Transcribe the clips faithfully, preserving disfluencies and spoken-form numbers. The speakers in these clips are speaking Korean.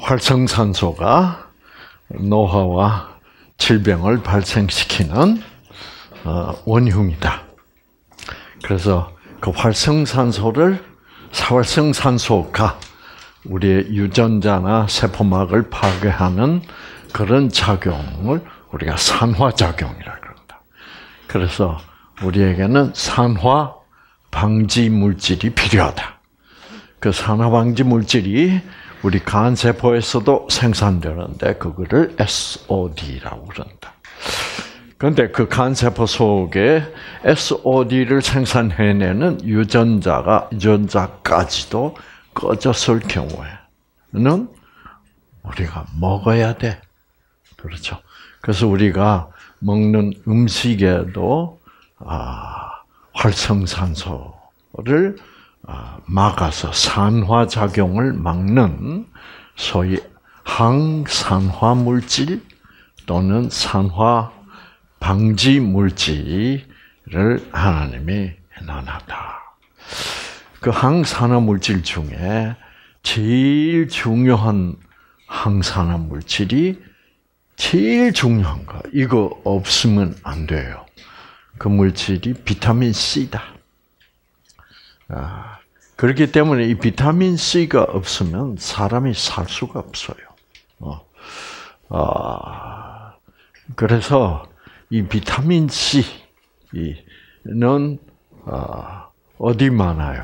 활성산소가 노화와 질병을 발생시키는 원흉이다. 그래서 그 활성산소를 활성산소가 우리의 유전자나 세포막을 파괴하는 그런 작용을 우리가 산화작용이라고 그런다. 그래서 우리에게는 산화 방지 물질이 필요하다. 그 산화 방지 물질이 우리 간 세포에서도 생산되는데 그거를 에스오디라고 그런다. 그런데 그 간 세포 속에 에스오디를 생산해내는 유전자가 유전자까지도 꺼졌을 경우에는 우리가 먹어야 돼. 그렇죠. 그래서 우리가 먹는 음식에도 아, 활성산소를 아, 막아서 산화작용을 막는 소위 항산화 물질 또는 산화 방지 물질을 하나님이 해놨다. 그 항산화 물질 중에 제일 중요한 항산화 물질이 제일 중요한 거, 이거 없으면 안 돼요. 그 물질이 비타민 C다. 아, 그렇기 때문에 이 비타민 C가 없으면 사람이 살 수가 없어요. 어, 아, 그래서 이 비타민 C는 어, 어디 많아요?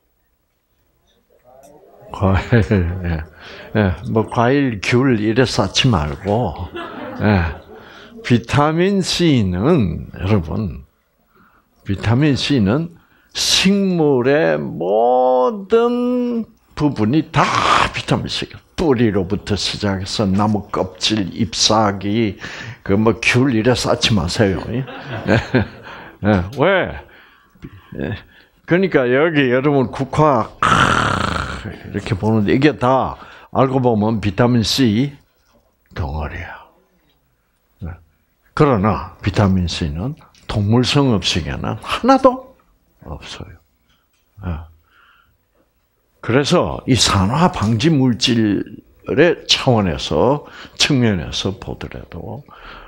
과일, 예, 예, 뭐 과일, 귤 이래 쌓지 말고, 예, 비타민 C는 여러분, 비타민 C는 식물의 모든 부분이 다 비타민 C가 뿌리로부터 시작해서 나무 껍질, 잎사귀, 그 뭐 귤 이래 쌓지 마세요. 예, 예, 왜? 예, 그러니까 여기 여러분 국화 이렇게 보는데 이게 다 알고 보면 비타민 C 덩어리야. 그러나 비타민 C는 동물성 음식에는 하나도 없어요. 그래서 이 산화 방지 물질의 차원에서 측면에서 보더라도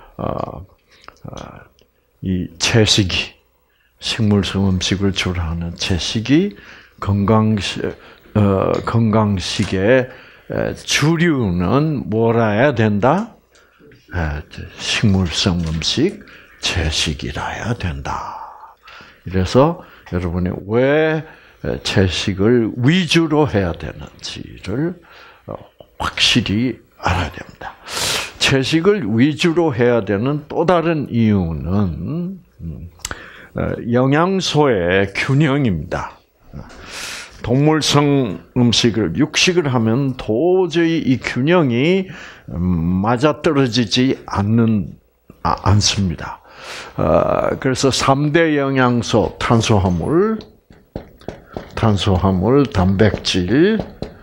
이 채식이 식물성 음식을 주로 하는 채식이 건강식 어, 건강식의 주류는 뭐라 해야 된다? 식물성 음식, 채식이라야 된다. 그래서 여러분이 왜 채식을 위주로 해야 되는지를 확실히 알아야 됩니다. 채식을 위주로 해야 되는 또 다른 이유는 영양소의 균형입니다. 동물성 음식을 육식을 하면 도저히 이 균형이 맞아떨어지지 않는 아, 않습니다. 어, 그래서 삼 대 영양소 탄수화물, 탄수화물, 단백질,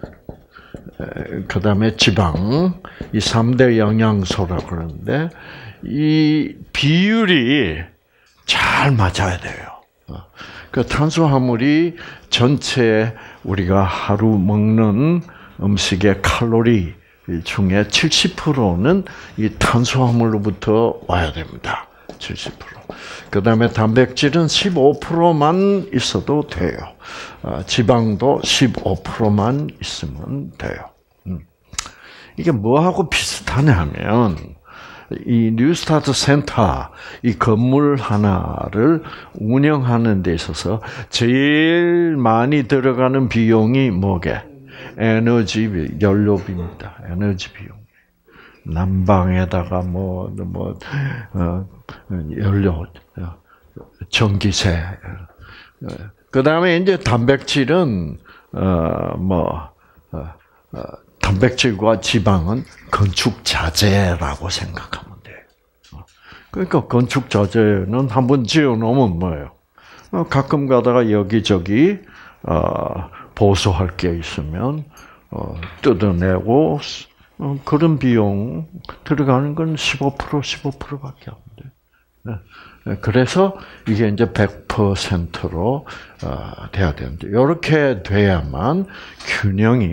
그다음에 지방, 이 삼 대 영양소라고 그러는데 이 비율이 잘 맞아야 돼요. 그 탄수화물이 전체 우리가 하루 먹는 음식의 칼로리 중에 칠십 퍼센트는 이 탄수화물로부터 와야 됩니다. 칠십 퍼센트. 그 다음에 단백질은 십오 퍼센트만 있어도 돼요. 지방도 십오 퍼센트만 있으면 돼요. 이게 뭐하고 비슷하냐 하면 이 뉴스타트 센터, 이 건물 하나를 운영하는 데 있어서 제일 많이 들어가는 비용이 뭐게? 에너지, 연료비입니다. 에너지 비용. 난방에다가 뭐, 뭐, 어, 연료, 전기세. 그 다음에 이제 단백질은, 어, 뭐, 어, 어, 단백질과 지방은 건축 자재라고 생각하면 돼요. 그러니까 건축 자재는 한번 지어 놓으면 뭐예요? 가끔 가다가 여기저기 보수할 게 있으면 뜯어내고 그런 비용 들어가는 건 십오 퍼센트, 십오 퍼센트밖에 안 돼요. 그래서 이게 이제 백 퍼센트로 돼야 되는데 이렇게 돼야만 균형이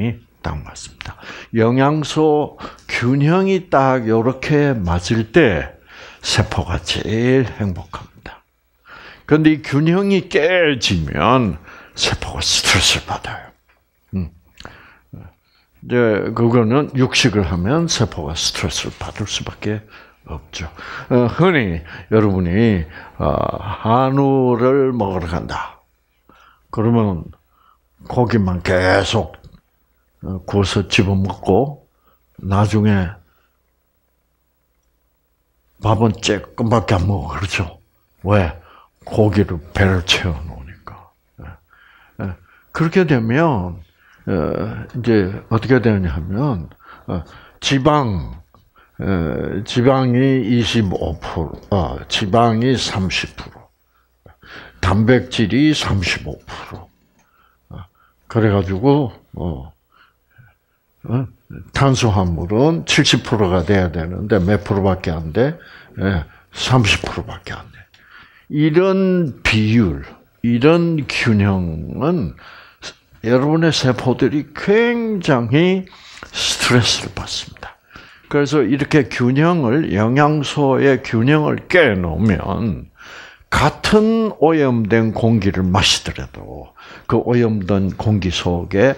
딱 맞습니다. 영양소 균형이 딱 이렇게 맞을 때 세포가 제일 행복합니다. 그런데 이 균형이 깨지면 세포가 스트레스를 받아요. 음. 이제 그거는 육식을 하면 세포가 스트레스를 받을 수밖에 없죠. 어, 흔히 여러분이 어, 한우를 먹으러 간다. 그러면 고기만 계속 구워서 집어먹고 나중에 밥은 조금밖에 안 먹어. 그렇죠? 왜? 고기를 배를 채워놓으니까. 그렇게 되면 이제 어떻게 되냐면 지방 지방이 이십오 퍼센트, 어, 지방이 삼십 퍼센트, 단백질이 삼십오 퍼센트. 그래가지고 어, 어, 탄수화물은 칠십 퍼센트가 돼야 되는데 몇 프로밖에 안 돼? 예, 삼십 퍼센트밖에 안 돼. 이런 비율, 이런 균형은 여러분의 세포들이 굉장히 스트레스를 받습니다. 그래서 이렇게 균형을, 영양소의 균형을 깨놓으면 같은 오염된 공기를 마시더라도 그 오염된 공기 속에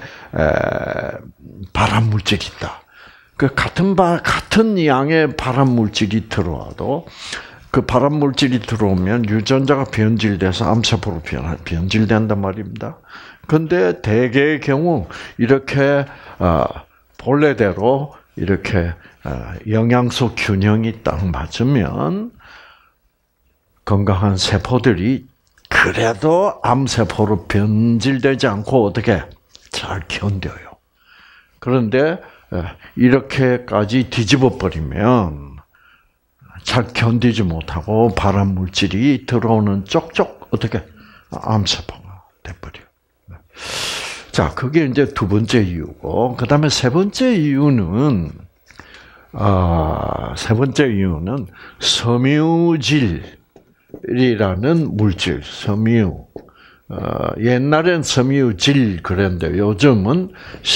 발암 물질이 있다. 그 같은 바, 같은 양의 발암 물질이 들어와도 그 발암 물질이 들어오면 유전자가 변질돼서 암세포로 변, 변질된단 말입니다. 그런데 대개의 경우 이렇게 어, 본래대로 이렇게 어, 영양소 균형이 딱 맞으면 건강한 세포들이 그래도 암세포로 변질되지 않고 어떻게 잘 견뎌요. 그런데 이렇게까지 뒤집어 버리면 잘 견디지 못하고 발암 물질이 들어오는 쪽쪽 어떻게 암세포가 돼버려. 자, 그게 이제 두 번째 이유고, 그 다음에 세 번째 이유는 아, 세 번째 이유는 섬유질. 이라는 물질, 섬유. 어, 옛날엔 섬유질 그랬는데 요즘은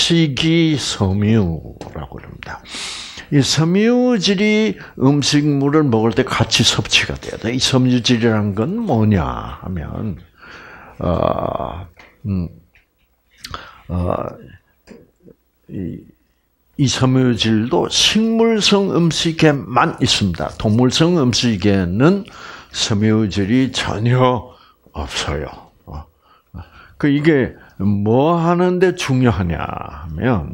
식이섬유라고 합니다. 이 섬유질이 음식물을 먹을 때 같이 섭취가 돼야 돼. 이 섬유질이란 건 뭐냐 하면, 어, 음, 어, 이, 이 섬유질도 식물성 음식에만 있습니다. 동물성 음식에는 섬유질이 전혀 없어요. 그 이게 뭐 하는데 중요하냐 하면,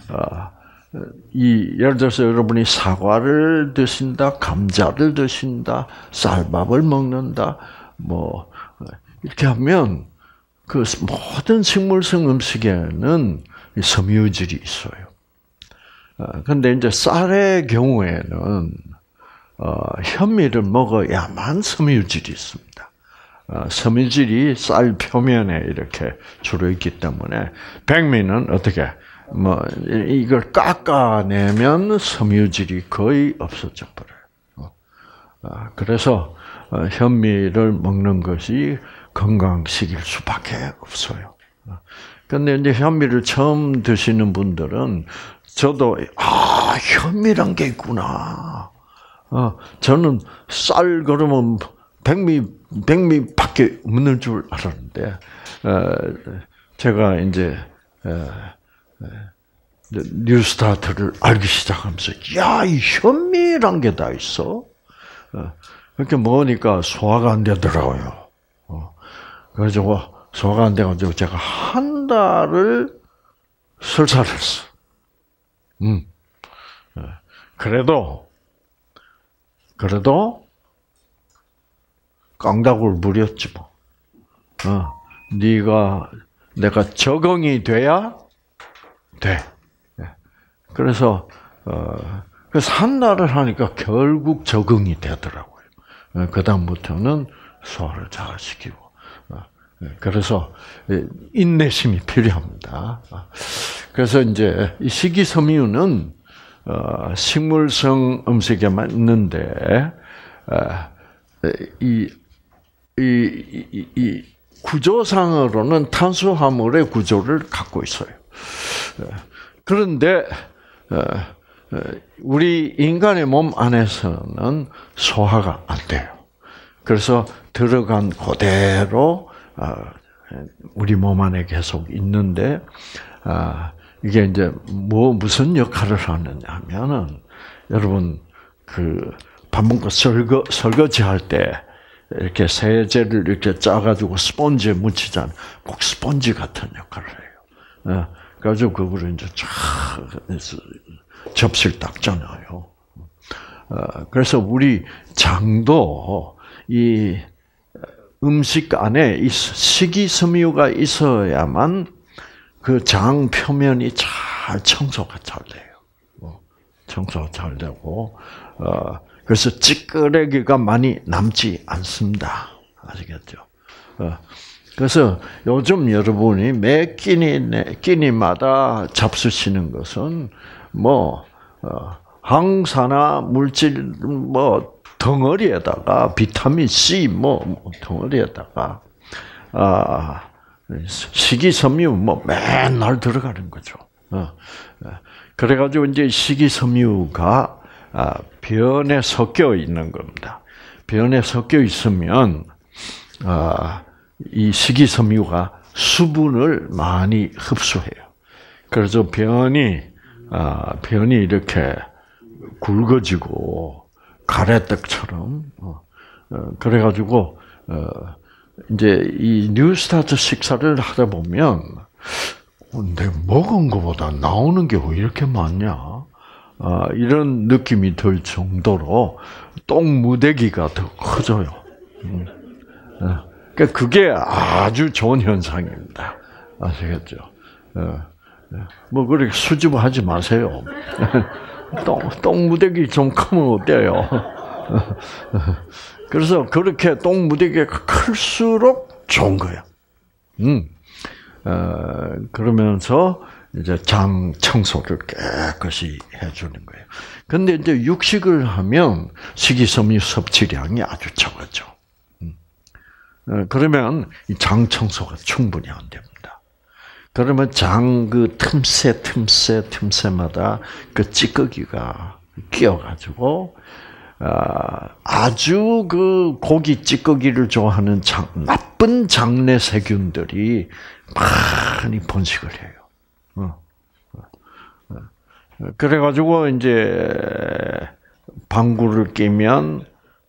이 예를 들어서 여러분이 사과를 드신다, 감자를 드신다, 쌀밥을 먹는다, 뭐 이렇게 하면 그 모든 식물성 음식에는 섬유질이 있어요. 그런데 이제 쌀의 경우에는 어, 현미를 먹어야만 섬유질이 있습니다. 어, 섬유질이 쌀 표면에 이렇게 주로 있기 때문에 백미는 어떻게 뭐 이걸 깎아내면 섬유질이 거의 없어져 버려요. 어, 그래서 어, 현미를 먹는 것이 건강식일 수밖에 없어요. 그런데 이제 현미를 처음 드시는 분들은 저도 아 현미란 게 있구나. 어, 저는 쌀 그러면 백미, 백미밖에 없는 줄 알았는데, 어, 제가 이제, 어, 뉴스타트를 알기 시작하면서, 야, 이 현미란 게 다 있어? 어, 이렇게 먹으니까 소화가 안 되더라고요. 어, 그래서 소화가 안 돼가지고 제가 한 달을 설사했어. 음. 어, 그래도, 그래도 깡다구를 부렸지 뭐. 어, 네가 내가 적응이 돼야 돼. 그래서 어, 그래서 한 달을 하니까 결국 적응이 되더라고요. 어, 그 다음부터는 소화를 잘 시키고. 어, 그래서 인내심이 필요합니다. 어, 그래서 이제 이 식이섬유는 어, 식물성 음식에만 있는데, 어, 이, 이, 이, 이 구조상으로는 탄수화물의 구조를 갖고 있어요. 어, 그런데 우리 인간의 몸 안에서는 소화가 안 돼요. 그래서 들어간 그대로 우리 몸 안에 계속 있는데 이게 이제 뭐 무슨 역할을 하느냐 하면은 여러분 그 밥 먹고 설거 설거지 할 때 이렇게 세제를 이렇게 짜가지고 스펀지에 묻히잖아요. 꼭 스펀지 같은 역할을 해요. 그래가지고 그거를 이제 쫙 접시를 닦잖아요. 그래서 우리 장도 이 음식 안에 이 식이섬유가 있어야만 그 장 표면이 잘 청소가 잘 돼요. 청소가 잘 되고, 그래서 찌끄레기가 많이 남지 않습니다. 아시겠죠? 그래서 요즘 여러분이 매 끼니, 끼니마다 잡수시는 것은 뭐, 항산화 물질, 뭐, 덩어리에다가 비타민 C, 뭐, 덩어리에다가, 아, 식이섬유, 뭐, 맨날 들어가는 거죠. 그래가지고 이제 식이섬유가 변에 섞여 있는 겁니다. 변에 섞여 있으면, 이 식이섬유가 수분을 많이 흡수해요. 그래서 변이, 변이 이렇게 굵어지고, 가래떡처럼, 그래가지고, 이제 이 뉴스타트 식사를 하다 보면, 내가 먹은 것보다 나오는 게 왜 이렇게 많냐? 이런 느낌이 들 정도로 똥무대기가 더 커져요. 그러니까 그게 아주 좋은 현상입니다. 아시겠죠? 뭐 그렇게 수줍어하지 마세요. 똥, 똥무대기 좀 크면 어때요? 그래서 그렇게 똥무대기가 클수록 좋은 거예요. 음, 어, 그러면서 이제 장 청소를 깨끗이 해주는 거예요. 근데 이제 육식을 하면 식이섬유 섭취량이 아주 적어져. 음. 어, 그러면 이 장 청소가 충분히 안 됩니다. 그러면 장 그 틈새, 틈새, 틈새마다 그 찌꺼기가 끼어가지고, 아주 그 고기 찌꺼기를 좋아하는 장, 나쁜 장내 세균들이 많이 번식을 해요. 그래가지고 이제 방구를 끼면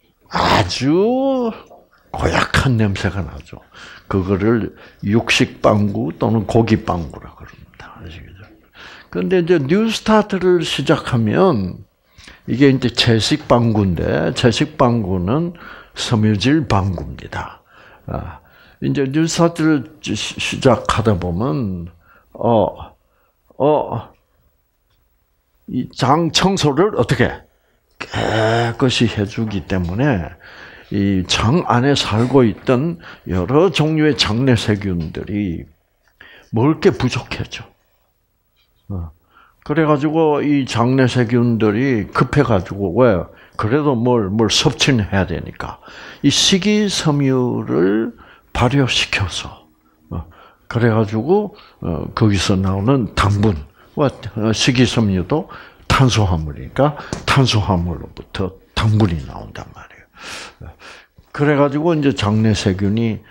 아주 고약한 냄새가 나죠. 그거를 육식 방구 또는 고기 방구라고 그럽니다. 아시겠죠? 그런데 이제 뉴스타트를 시작하면 이게 이제 채식 방구인데, 채식 방구는 섬유질 방구입니다. 아, 이제 뉴스타트를 시작하다 보면, 어, 어, 이 장 청소를 어떻게 깨끗이 해주기 때문에, 이 장 안에 살고 있던 여러 종류의 장내 세균들이 먹을 게 부족해져. 어. 그래가지고 이 장내 세균들이 급해가지고 왜 그래도 뭘 뭘 섭취는 해야 되니까 이 식이섬유를 발효시켜서 그래가지고 거기서 나오는 당분과 식이섬유도 탄수화물이니까 탄수화물로부터 당분이 나온단 말이에요. 그래가지고 이제 장내 세균이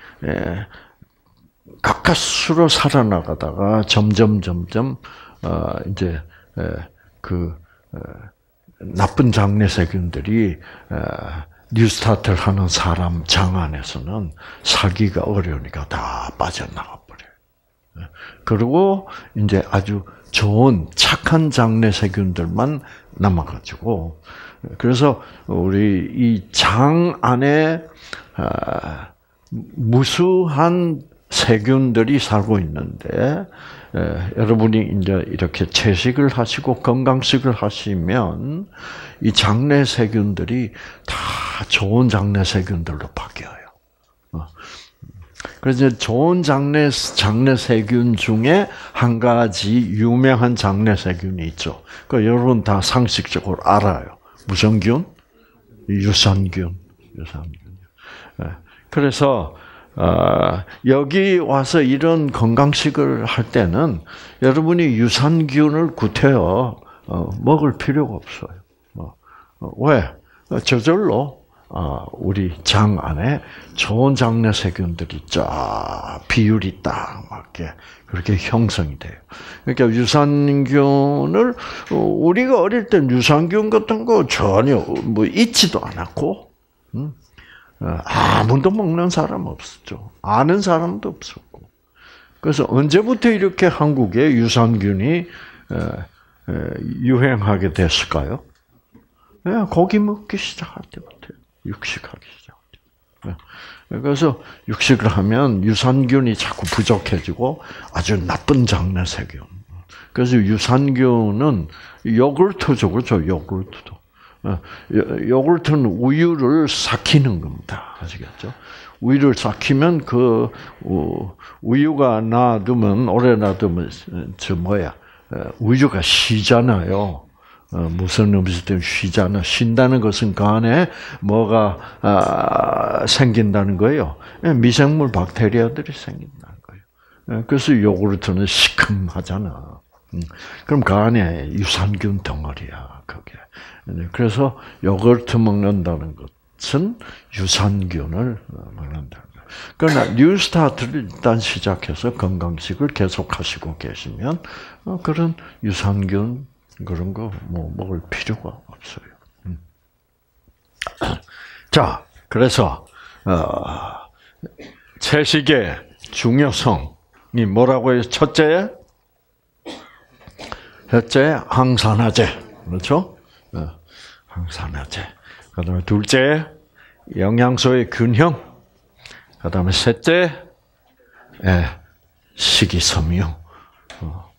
가까스로 살아나가다가 점점 점점 어, 이제, 에, 그, 에, 나쁜 장내 세균들이, 에, 뉴스타트를 하는 사람 장 안에서는 살기가 어려우니까 다 빠져나가 버려요. 그리고 이제 아주 좋은 착한 장내 세균들만 남아가지고, 그래서 우리 이 장 안에, 아, 무수한 세균들이 살고 있는데, 예, 여러분이 이제 이렇게 채식을 하시고 건강식을 하시면 이 장내 세균들이 다 좋은 장내 세균들로 바뀌어요. 어. 그래서 좋은 장내 장내 세균 중에 한 가지 유명한 장내 세균이 있죠. 그 여러분 다 상식적으로 알아요. 무슨 균? 유산균. 유산균. 예. 그래서 어, 여기 와서 이런 건강식을 할 때는 여러분이 유산균을 구태여 어, 먹을 필요가 없어요. 어, 어, 왜? 저절로 어, 우리 장 안에 좋은 장내 세균들이 쫙 비율이 딱 맞게 그렇게 형성이 돼요. 그러니까 유산균을 우리가 어릴 땐 유산균 같은 거 전혀 뭐 있지도 않았고, 음? 아무도 먹는 사람 없었죠. 아는 사람도 없었고. 그래서 언제부터 이렇게 한국에 유산균이 유행하게 됐을까요? 고기 먹기 시작할 때부터요. 육식하기 시작할 때. 그래서 육식을 하면 유산균이 자꾸 부족해지고 아주 나쁜 장내 세균. 그래서 유산균은 요구르트죠, 그렇죠? 요구르트도. 요구르트는 우유를 삭히는 겁니다. 아시겠죠? 우유를 삭히면 그 우유가 놔두면 오래 놔두면 저 뭐야 우유가 쉬잖아요. 무슨 음식 때문에 쉬잖아. 쉰다는 것은 그 안에 뭐가 아, 생긴다는 거예요. 미생물 박테리아들이 생긴다는 거예요. 그래서 요구르트는 시큼하잖아. 그럼 그 안에 유산균 덩어리야, 그게. 그래서 요구르트 먹는다는 것은 유산균을 먹는다는 거예요. 그러나 뉴스타트를 일단 시작해서 건강식을 계속하시고 계시면 그런 유산균 그런 거 뭐 먹을 필요가 없어요. 자, 그래서 어, 채식의 중요성이 뭐라고 해요? 첫째, 첫째 항산화제, 그렇죠? 어, 항산화제. 그다음에 둘째, 영양소의 균형. 그다음에 셋째, 예, 식이섬유. 어.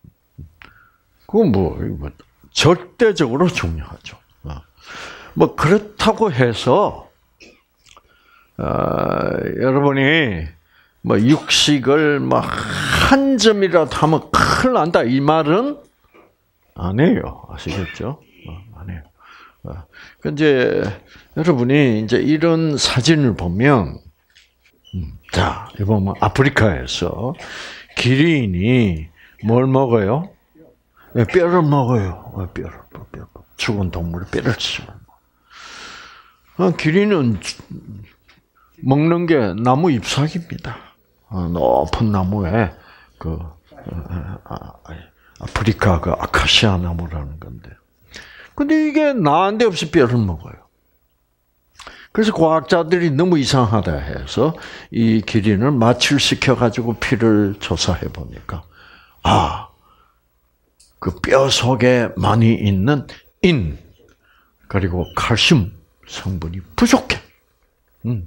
그건 뭐, 뭐 절대적으로 중요하죠. 어. 뭐 그렇다고 해서 어, 여러분이 뭐 육식을 뭐 한 점이라도 하면 큰일 난다 이 말은 아니에요. 아시겠죠? 어, 아니에요. 어. 이제 여러분이 이제 이런 사진을 보면, 음, 자, 이거 보면 아프리카에서 기린이 뭘 먹어요? 네, 뼈를 먹어요. 뼈를, 뼈, 죽은 동물의 뼈를 씹어. 어, 기린은 먹는 게 나무 잎사귀입니다. 어, 높은 나무에 그 아, 아프리카 그 아카시아 나무라는 건데. 근데 이게 난데없이 뼈를 먹어요. 그래서 과학자들이 너무 이상하다 해서 이 기린을 마취시켜 가지고 피를 조사해 보니까 아, 그 뼈 속에 많이 있는 인 그리고 칼슘 성분이 부족해. 음.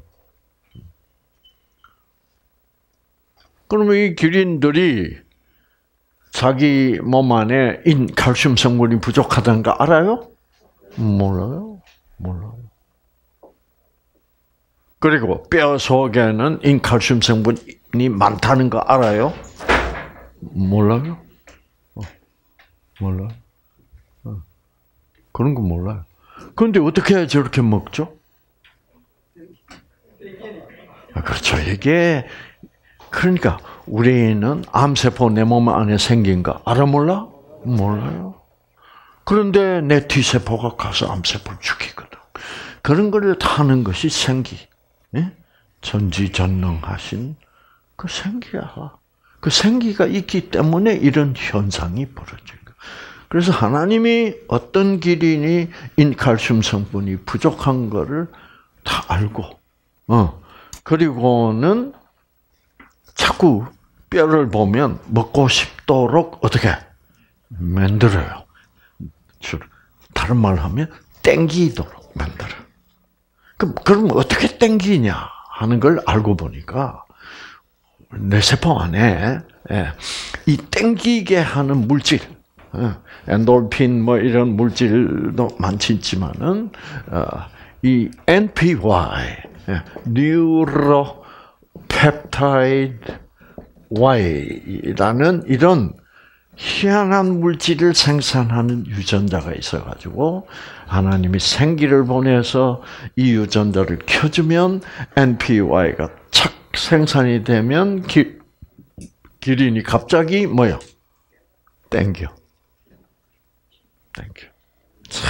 그러면 이 기린들이 자기 몸 안에 인 칼슘 성분이 부족하다는 거 알아요? 몰라요. 몰라요. 그리고 뼈 속에는 인 칼슘 성분이 많다는 거 알아요? 몰라요. 어. 몰라요. 어. 그런 거 몰라요. 그런데 어떻게 저렇게 먹죠? 아, 그렇죠. 이게 그러니까 우리는 암세포 내 몸 안에 생긴 거 알아 몰라? 몰라요. 그런데 내 T세포가 가서 암세포를 죽이거든. 그런 걸 타는 것이 생기. 예? 전지전능하신 그 생기야. 그 생기가 있기 때문에 이런 현상이 벌어진 거야. 그래서 하나님이 어떤 기린이 인칼슘 성분이 부족한 거를 다 알고, 어, 그리고는 자꾸 뼈를 보면 먹고 싶도록 어떻게 만들어요. 다른 말로 하면 땡기도록 만들어요. 그럼, 그럼 어떻게 땡기냐 하는 걸 알고 보니까 내 세포 안에 이 땡기게 하는 물질, 엔돌핀 뭐 이런 물질도 많지 있지만은 이 엔피와이, 뉴로 펩타이드 Y라는 이런 희한한 물질을 생산하는 유전자가 있어가지고 하나님이 생기를 보내서 이 유전자를 켜주면 엔피와이가 착 생산이 되면 기, 기린이 갑자기 뭐야? 땡겨. 땡겨. 참.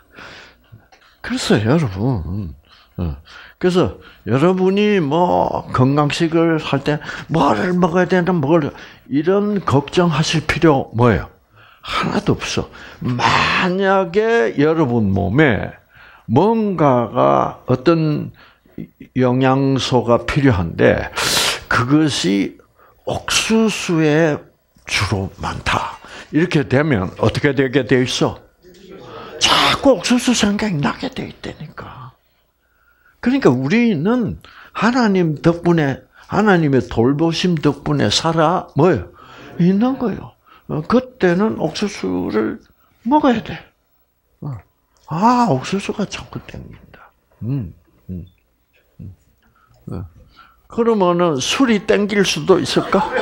그래서 여러분, 그래서 여러분이 뭐 건강식을 할 때 뭐를 먹어야 되나 뭘 이런 걱정하실 필요 뭐예요? 하나도 없어. 만약에 여러분 몸에 뭔가가 어떤 영양소가 필요한데 그것이 옥수수에 주로 많다. 이렇게 되면 어떻게 되게 돼 있어? 자꾸 옥수수 생각이 나게 돼 있다니까. 그러니까 우리는 하나님 덕분에 하나님의 돌보심 덕분에 살아 뭐예요? 있는 거예요. 그때는 옥수수를 먹어야 돼. 아, 옥수수가 자꾸 땡긴다. 음, 음, 음. 그러면은 술이 땡길 수도 있을까?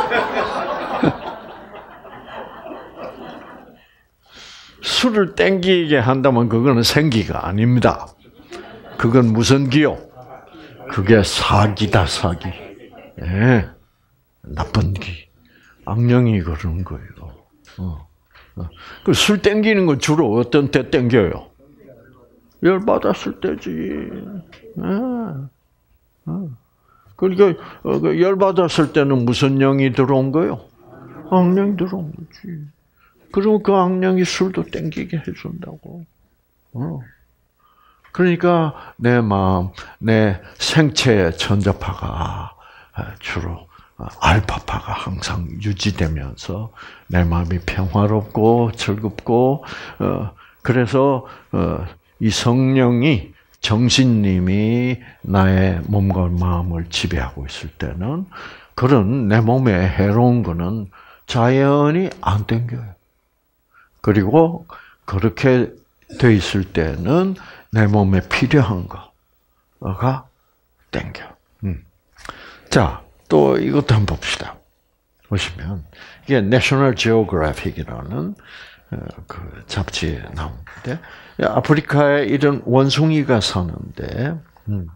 술을 땡기게 한다면 그거는 생기가 아닙니다. 그건 무슨 기요? 그게 사기다, 사기. 예, 나쁜 기. 악령이 그러는 거예요. 어. 어. 그 술 땡기는 건 주로 어떤 때 땡겨요? 열 받았을 때지. 예. 어. 그러니까 열 받았을 때는 무슨 영이 들어온 거요? 악령이 들어온 거지. 그리고 그 악령이 술도 땡기게 해준다고. 어. 그러니까 내 마음, 내 생체의 전자파가 주로 알파파가 항상 유지되면서 내 마음이 평화롭고 즐겁고 그래서 이 성령이 정신님이 나의 몸과 마음을 지배하고 있을 때는 그런 내 몸에 해로운 거는 자연히 안 땡겨요. 그리고 그렇게 돼 있을 때는 내 몸에 필요한 거가 땡겨. 음. 자, 또 이것도 한번 봅시다. 보시면 이게 내셔널 지오그래픽이라는 그 잡지에 나오는데 아프리카에 이런 원숭이가 사는데 음.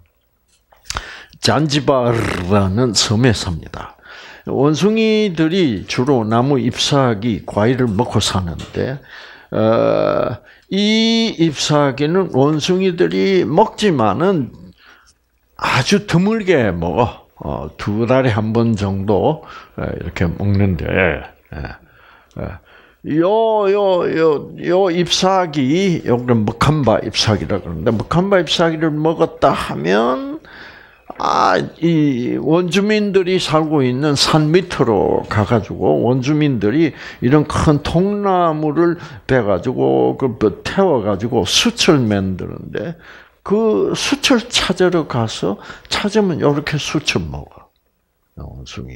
잔지바르라는 섬에 삽니다. 원숭이들이 주로 나무 잎사귀, 과일을 먹고 사는데 어, 이 잎사귀는 원숭이들이 먹지만은 아주 드물게 먹어. 어, 두 달에 한 번 정도 이렇게 먹는데 요, 요, 요, 요 잎사귀, 요건 먹한바 잎사귀라 그러는데 먹한바 잎사귀를 먹었다 하면 아, 이 원주민들이 살고 있는 산 밑으로 가가지고 원주민들이 이런 큰 통나무를 베가지고 그 태워가지고 숯을 만드는데 그 숯을 찾으러 가서 찾으면 이렇게 숯을 먹어 원숭이.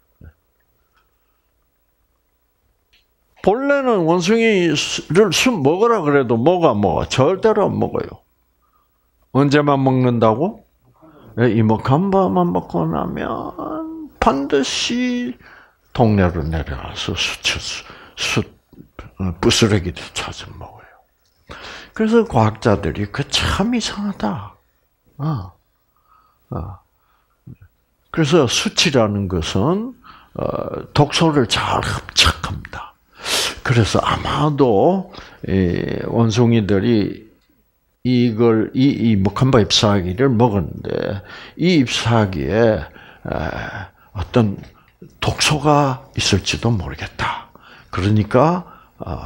본래는 원숭이를 숯 먹으라 그래도 뭐가 먹어? 절대로 안 먹어요. 언제만 먹는다고? 이 먹한바만 먹고 나면 반드시 동네로 내려가서 숯, 숯, 부스러기를 찾아 먹어요. 그래서 과학자들이 그 참 이상하다. 어, 어. 그래서 숯이라는 것은 독소를 잘 흡착합니다. 그래서 아마도 원숭이들이 이걸 이, 이 먹한바 잎사귀를 먹었는데 이 잎사귀에 어떤 독소가 있을지도 모르겠다. 그러니까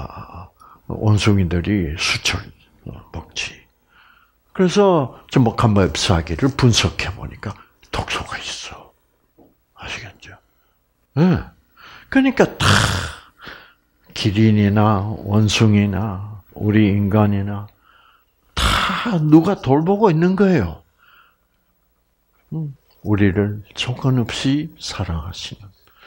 원숭이들이 숯을 먹지. 그래서 저 먹한바 잎사귀를 분석해 보니까 독소가 있어. 아시겠죠? 네. 그러니까 다 기린이나 원숭이나 우리 인간이나 다 누가 돌보고 있는 거예요. 우리를 조건 없이 사랑하시는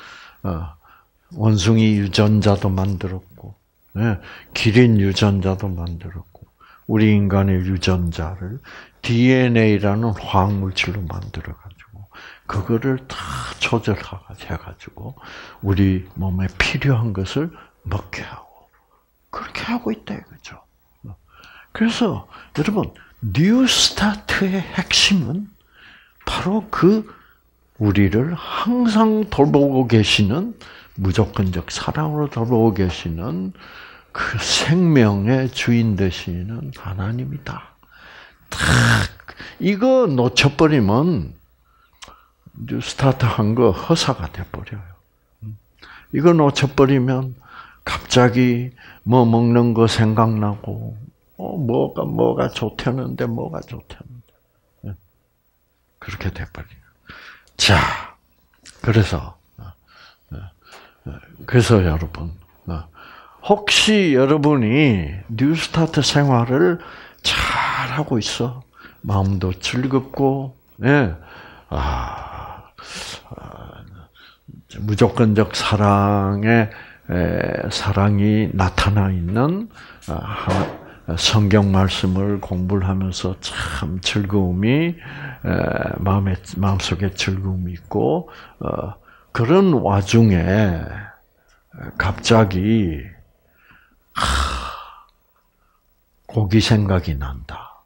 원숭이 유전자도 만들었고, 기린 유전자도 만들었고, 우리 인간의 유전자를 디엔에이라는 화학물질로 만들어가지고 그거를 다 조절해가지고 우리 몸에 필요한 것을 먹게 하고 그렇게 하고 있다 이거죠. 그래서 여러분 뉴스타트의 핵심은 바로 그 우리를 항상 돌보고 계시는 무조건적 사랑으로 돌보고 계시는 그 생명의 주인 되시는 하나님이다. 딱 이거 놓쳐버리면 뉴스타트 한 거 허사가 돼버려요. 이거 놓쳐버리면 갑자기 뭐 먹는 거 생각나고 어 뭐가 뭐가 좋다는데 뭐가 좋다는데 그렇게 돼버려요. 자, 그래서 그래서 여러분 혹시 여러분이 뉴스타트 생활을 잘 하고 있어, 마음도 즐겁고, 예, 아, 아 무조건적 사랑의 에, 사랑이 나타나 있는 아, 성경 말씀을 공부를 하면서 참 즐거움이 에, 마음에 마음속에 즐거움이 있고 어, 그런 와중에 갑자기 하, 고기 생각이 난다.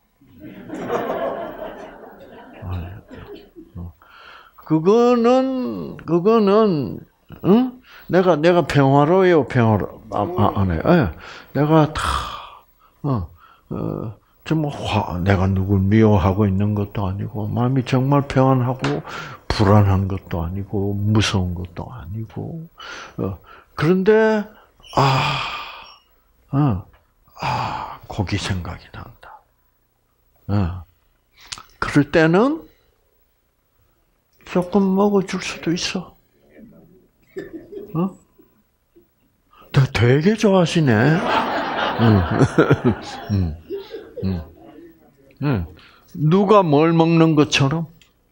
그거는 그거는 응? 내가 내가 평화로워요, 평화로 아, 안 해요. 예. 내가 다 어, 어, 좀 화, 내가 누굴 미워하고 있는 것도 아니고 마음이 정말 평안하고 불안한 것도 아니고 무서운 것도 아니고 어, 그런데 아, 어, 아 고기 생각이 난다. 어. 그럴 때는 조금 먹어줄 수도 있어. 어? 되게 좋아하시네. 응. 응. 응. 응. 누가 뭘 먹는 것처럼?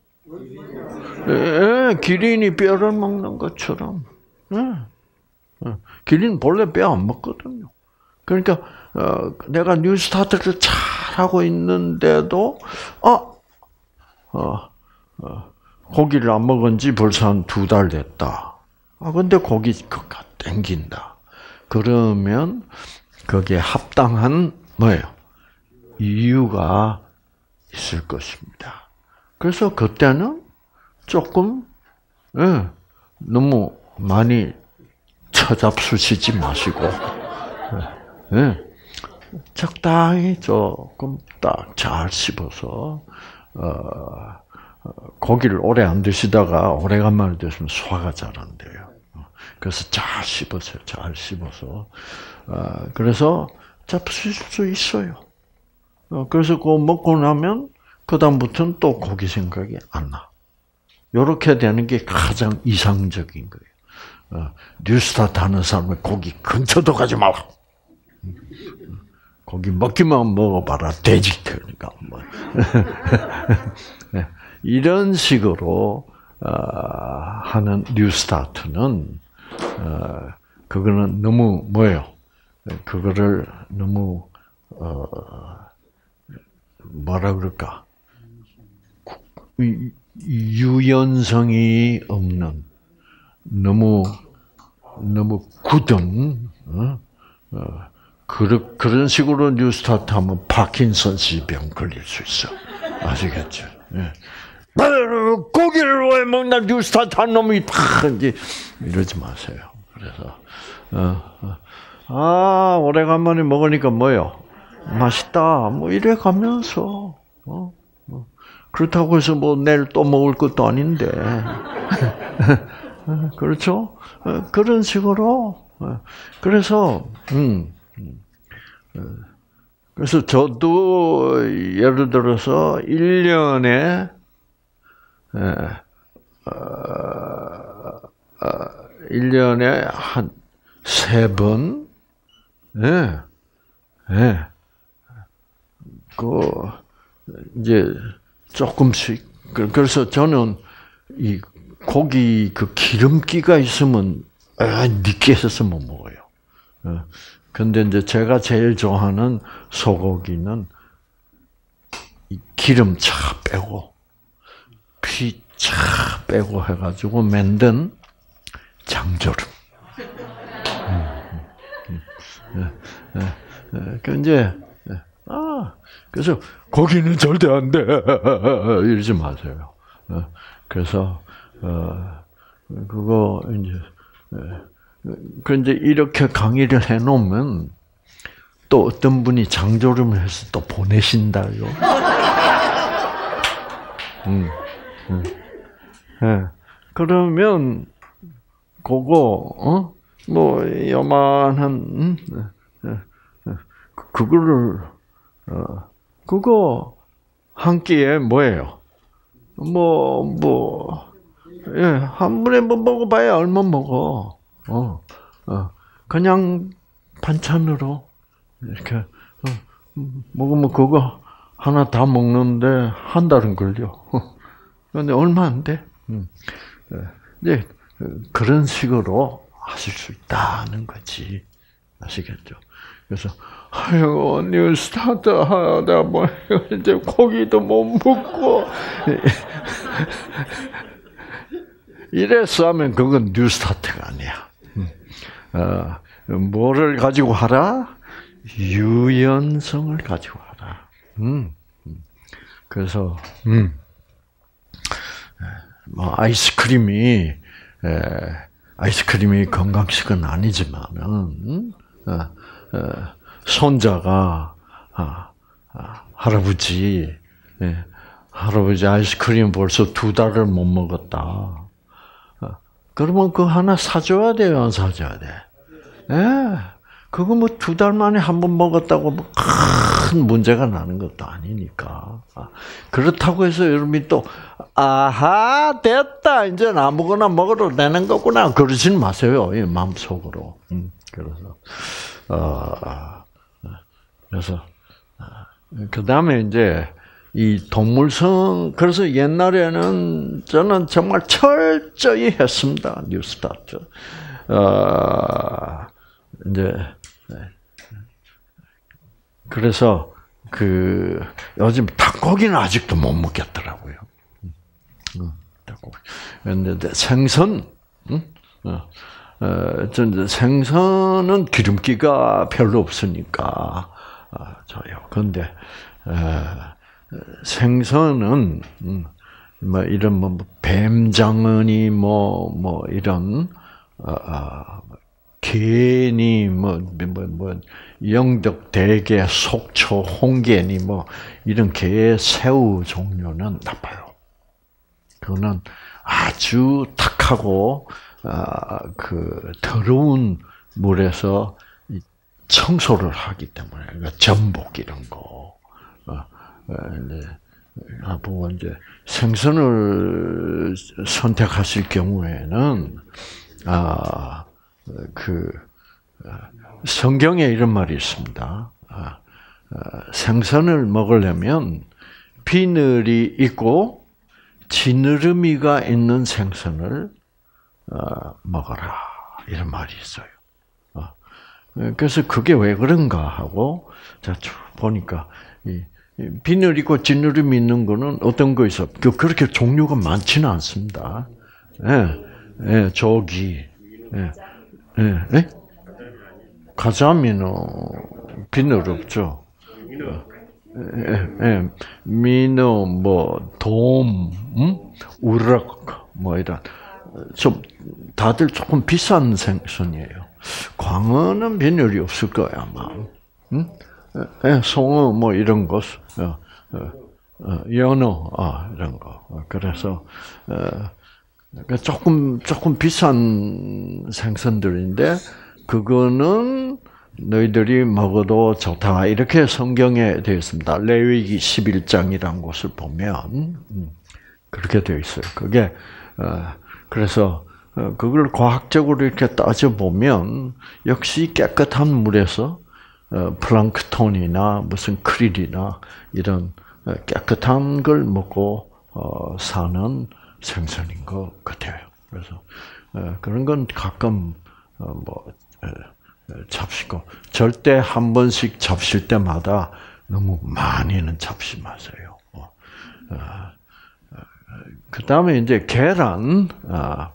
예, 기린이 뼈를 먹는 것처럼. 예. 기린 본래 뼈 안 먹거든요. 그러니까 어, 내가 뉴스타트를 잘 하고 있는데도 어, 어, 어, 고기를 안 먹은 지 벌써 한 두 달 됐다. 아, 근데 고기가 땡긴다. 그러면 거기에 합당한 뭐예요? 이유가 있을 것입니다. 그래서 그때는 조금 예, 너무 많이 처잡수시지 마시고 예, 예, 적당히 조금 딱 잘 씹어서 어, 고기를 오래 안 드시다가 오래간만에 드시면 소화가 잘 안 돼요. 그래서 잘 씹어서 잘 씹어서 그래서 잡수실 수 있어요. 그래서 그거 먹고 나면 그 다음부터는 또 고기 생각이 안 나. 이렇게 되는 게 가장 이상적인 거예요. 뉴스타트 하는 사람은 고기 근처도 가지 마라. 고기 먹기만 먹어봐라. 돼지 테니까. 이런 식으로 하는 뉴스타트는 그거는 너무 뭐예요? 그거를 너무 뭐라 그럴까? 유연성이 없는 너무 너무 굳은 어? 어, 그런 그런 식으로 뉴스타트 하면 파킨슨스 병 걸릴 수 있어. 아시겠죠? 예. 고기를 왜 먹나 뉴스타트 한 놈이 다 이제 이러지 마세요. 그래서 어, 어. 아 오래간만에 먹으니까 뭐요? 맛있다. 뭐 이래 가면서 어? 어. 그렇다고 해서 뭐 내일 또 먹을 것도 아닌데 그렇죠? 그런 식으로 그래서 음, 그래서 저도 예를 들어서 일 년에 일 년에 한 세 번, 예, 예, 그, 이제, 조금씩. 그래서 저는 이 고기 그 기름기가 있으면, 아, 느끼해서 못 먹어요. 근데 이제 제가 제일 좋아하는 소고기는 이 기름 차 빼고, 피 차 빼고 해가지고 만든 장조림. 그 이제 아 그래서 고기는 절대 안 돼 이러지 마세요. 그래서 어, 그거 이제 그런데 이렇게 강의를 해놓으면 또 어떤 분이 장조림을 해서 또 보내신다요. 음, 음. 네. 그러면 그거 어? 뭐 요만한 음? 그거를 어, 그거 한 끼에 뭐예요? 뭐 뭐 예, 한 번에 뭐 먹어봐야 얼마 먹어. 어, 어, 그냥 반찬으로 이렇게 어, 먹으면 그거 하나 다 먹는데 한 달은 걸려. 그런데 얼마 안 돼. 음. 이제 그런 식으로 하실 수 있다는 거지. 아시겠죠? 그래서 아유 뉴스타트 하다 보니까 이제 고기도 못 먹고 이래서 하면 그건 뉴스타트가 아니야. 어, 뭐를 가지고 하라? 유연성을 가지고 하라. 음. 그래서 음. 뭐 아이스크림이 에, 아이스크림이 건강식은 아니지만은 어, 어, 손자가 아, 아, 할아버지 예, 할아버지 아이스크림 벌써 두 달을 못 먹었다. 어, 그러면 그거 하나 사줘야 돼요, 안 사줘야 돼? 예, 그거 뭐 두 달 만에 한 번 먹었다고 뭐 큰 문제가 나는 것도 아니니까. 그렇다고 해서 여러분이 또 아하 됐다 이제 아무거나 먹어도 되는 거구나 그러지는 마세요. 마음속으로. 음, 그래서 어, 그래서 그 다음에 이제 이 동물성 그래서 옛날에는 저는 정말 철저히 했습니다. 뉴스타트. 어, 이제 그래서 그 요즘 닭고기는 아직도 못 먹겠더라고요. 닭고기. 그런데 생선, 어, 어, 생선은 기름기가 별로 없으니까 어, 좋아요. 그런데 어, 생선은 음, 뭐 이런 뭐 뱀장어니 뭐 뭐 이런 어, 어, 개니 뭐 뭐 뭐 영덕, 대게, 속초, 홍게니 뭐 이런 게 새우 종류는 나빠요. 그거는 아주 탁하고 아, 그 더러운 물에서 청소를 하기 때문에 그러니까 전복 이런 거. 어, 네. 뭐 이제 생선을 선택하실 경우에는 아 그 성경에 이런 말이 있습니다. 아, 생선을 먹으려면 비늘이 있고 지느러미가 있는 생선을 먹어라 이런 말이 있어요. 그래서 그게 왜 그런가 하고 자 보니까 이 비늘 있고 지느러미 있는 거는 어떤 거 있어? 그렇게 종류가 많지는 않습니다. 예, 예, 조기, 예, 예, 예? 가자미는 비늘 없죠. 예, 예, 민어, 뭐 돔, 음? 우럭, 뭐 이런 좀 다들 조금 비싼 생선이에요. 광어는 비늘이 없을 거야 아마. 음? 예, 송어 뭐 이런 것, 어, 어, 어, 연어 아, 이런 거. 그래서 어, 조금 조금 비싼 생선들인데 그거는 너희들이 먹어도 좋다 이렇게 성경에 되어 있습니다. 레위기 십일 장이라는 곳을 보면 그렇게 되어 있어요. 그게 어, 그래서 그걸 과학적으로 이렇게 따져 보면 역시 깨끗한 물에서 어, 플랑크톤이나 무슨 크릴이나 이런 깨끗한 걸 먹고 어, 사는 생선인 것 같아요. 그래서 어, 그런 건 가끔 어, 뭐 어, 잡시고 절대 한 번씩 잡실 때마다 너무 많이는 잡지 마세요. 어, 어, 그 다음에 이제 계란, 아,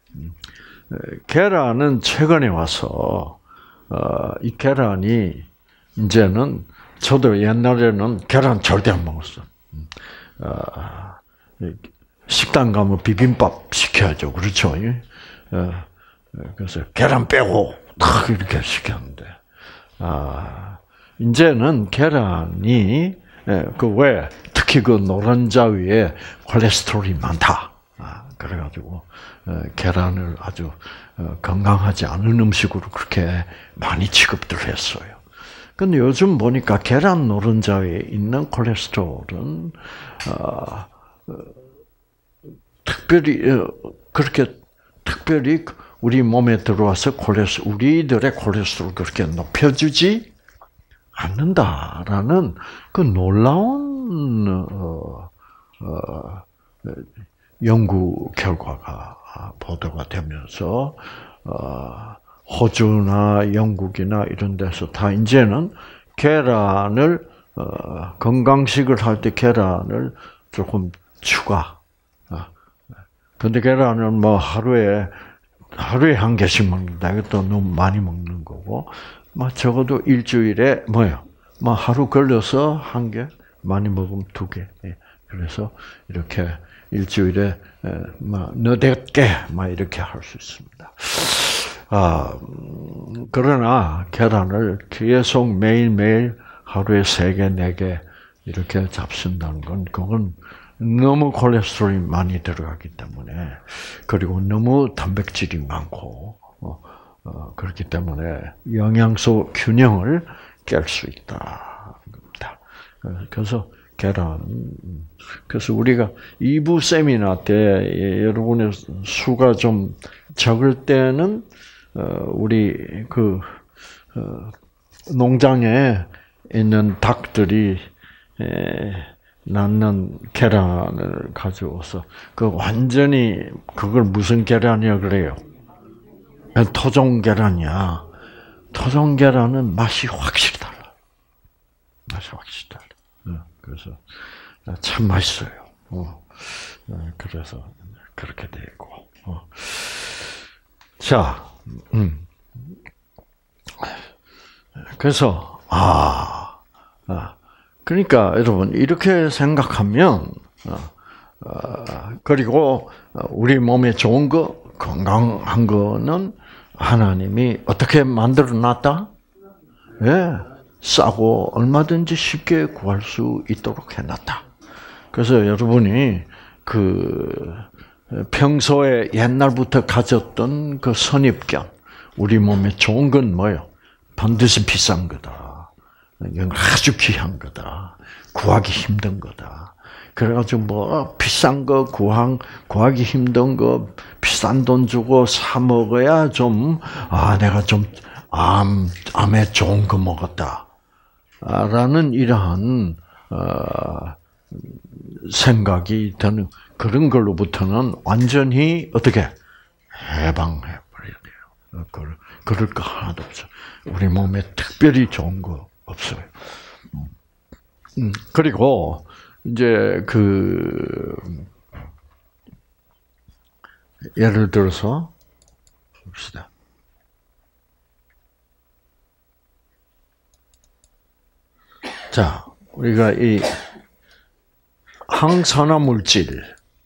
계란은 최근에 와서. 어, 이 계란이 이제는 저도 옛날에는 계란 절대 안 먹었어. 어, 식당 가면 비빔밥 시켜야죠. 그렇죠? 그래서 계란 빼고 딱 이렇게 시켰는데, 아, 이제는 계란이, 그 왜, 특히 그 노른자 위에 콜레스테롤이 많다. 아, 그래가지고, 계란을 아주 건강하지 않은 음식으로 그렇게 많이 취급들 했어요. 근데 요즘 보니까 계란 노른자에 있는 콜레스테롤은, 어, 특별히, 그렇게, 특별히 우리 몸에 들어와서 콜레스테롤, 우리들의 콜레스테롤을 그렇게 높여주지 않는다라는 그 놀라운, 어, 어, 연구 결과가 보도가 되면서, 어, 호주나 영국이나 이런 데서 다 이제는 계란을, 어, 건강식을 할 때 계란을 조금 추가. 근데 계란을 뭐 하루에, 하루에 한 개씩 먹는다. 이것도 너무 많이 먹는 거고, 뭐 적어도 일주일에 뭐요? 뭐 하루 걸려서 한 개, 많이 먹으면 두 개. 그래서 이렇게 일주일에 뭐 너댓 개, 막 이렇게 할 수 있습니다. 아, 그러나 계란을 계속 매일매일 하루에 세 개, 네 개 이렇게 잡순다는 건 그건 너무 콜레스테롤이 많이 들어가기 때문에, 그리고 너무 단백질이 많고, 어, 어, 그렇기 때문에 영양소 균형을 깰 수 있다. 그래서 계란, 그래서 우리가 이 부 세미나 때 여러분의 수가 좀 적을 때는 우리 그 농장에 있는 닭들이 낳는 계란을 가져와서 그 완전히 그걸 무슨 계란이야 그래요? 토종 계란이야. 토종 계란은 맛이 확실히 달라. 맛이 확실히 달라. 그래서 참 맛있어요. 그래서 그렇게 되고. 자, 음. 그래서 아, 아. 그러니까 여러분 이렇게 생각하면, 그리고 우리 몸에 좋은 거, 건강한 거는 하나님이 어떻게 만들어 놨다? 예, 싸고 얼마든지 쉽게 구할 수 있도록 해놨다. 그래서 여러분이 그 평소에 옛날부터 가졌던 그 선입견, 우리 몸에 좋은 건 뭐요? 반드시 비싼 거다. 이건 아주 귀한 거다. 구하기 힘든 거다. 그래가지고 뭐 비싼 거 구한 구하기 힘든 거 비싼 돈 주고 사 먹어야 좀 아 내가 좀 암 암에 좋은 거 먹었다라는 이러한 어, 생각이 드는 그런 걸로부터는 완전히 어떻게 해방해 버려야 돼요. 그럴 그럴 거 하나도 없어. 우리 몸에 특별히 좋은 거 없어요. 음, 그리고 이제 그 예를 들어서 봅시다. 자, 우리가 이 항산화 물질에는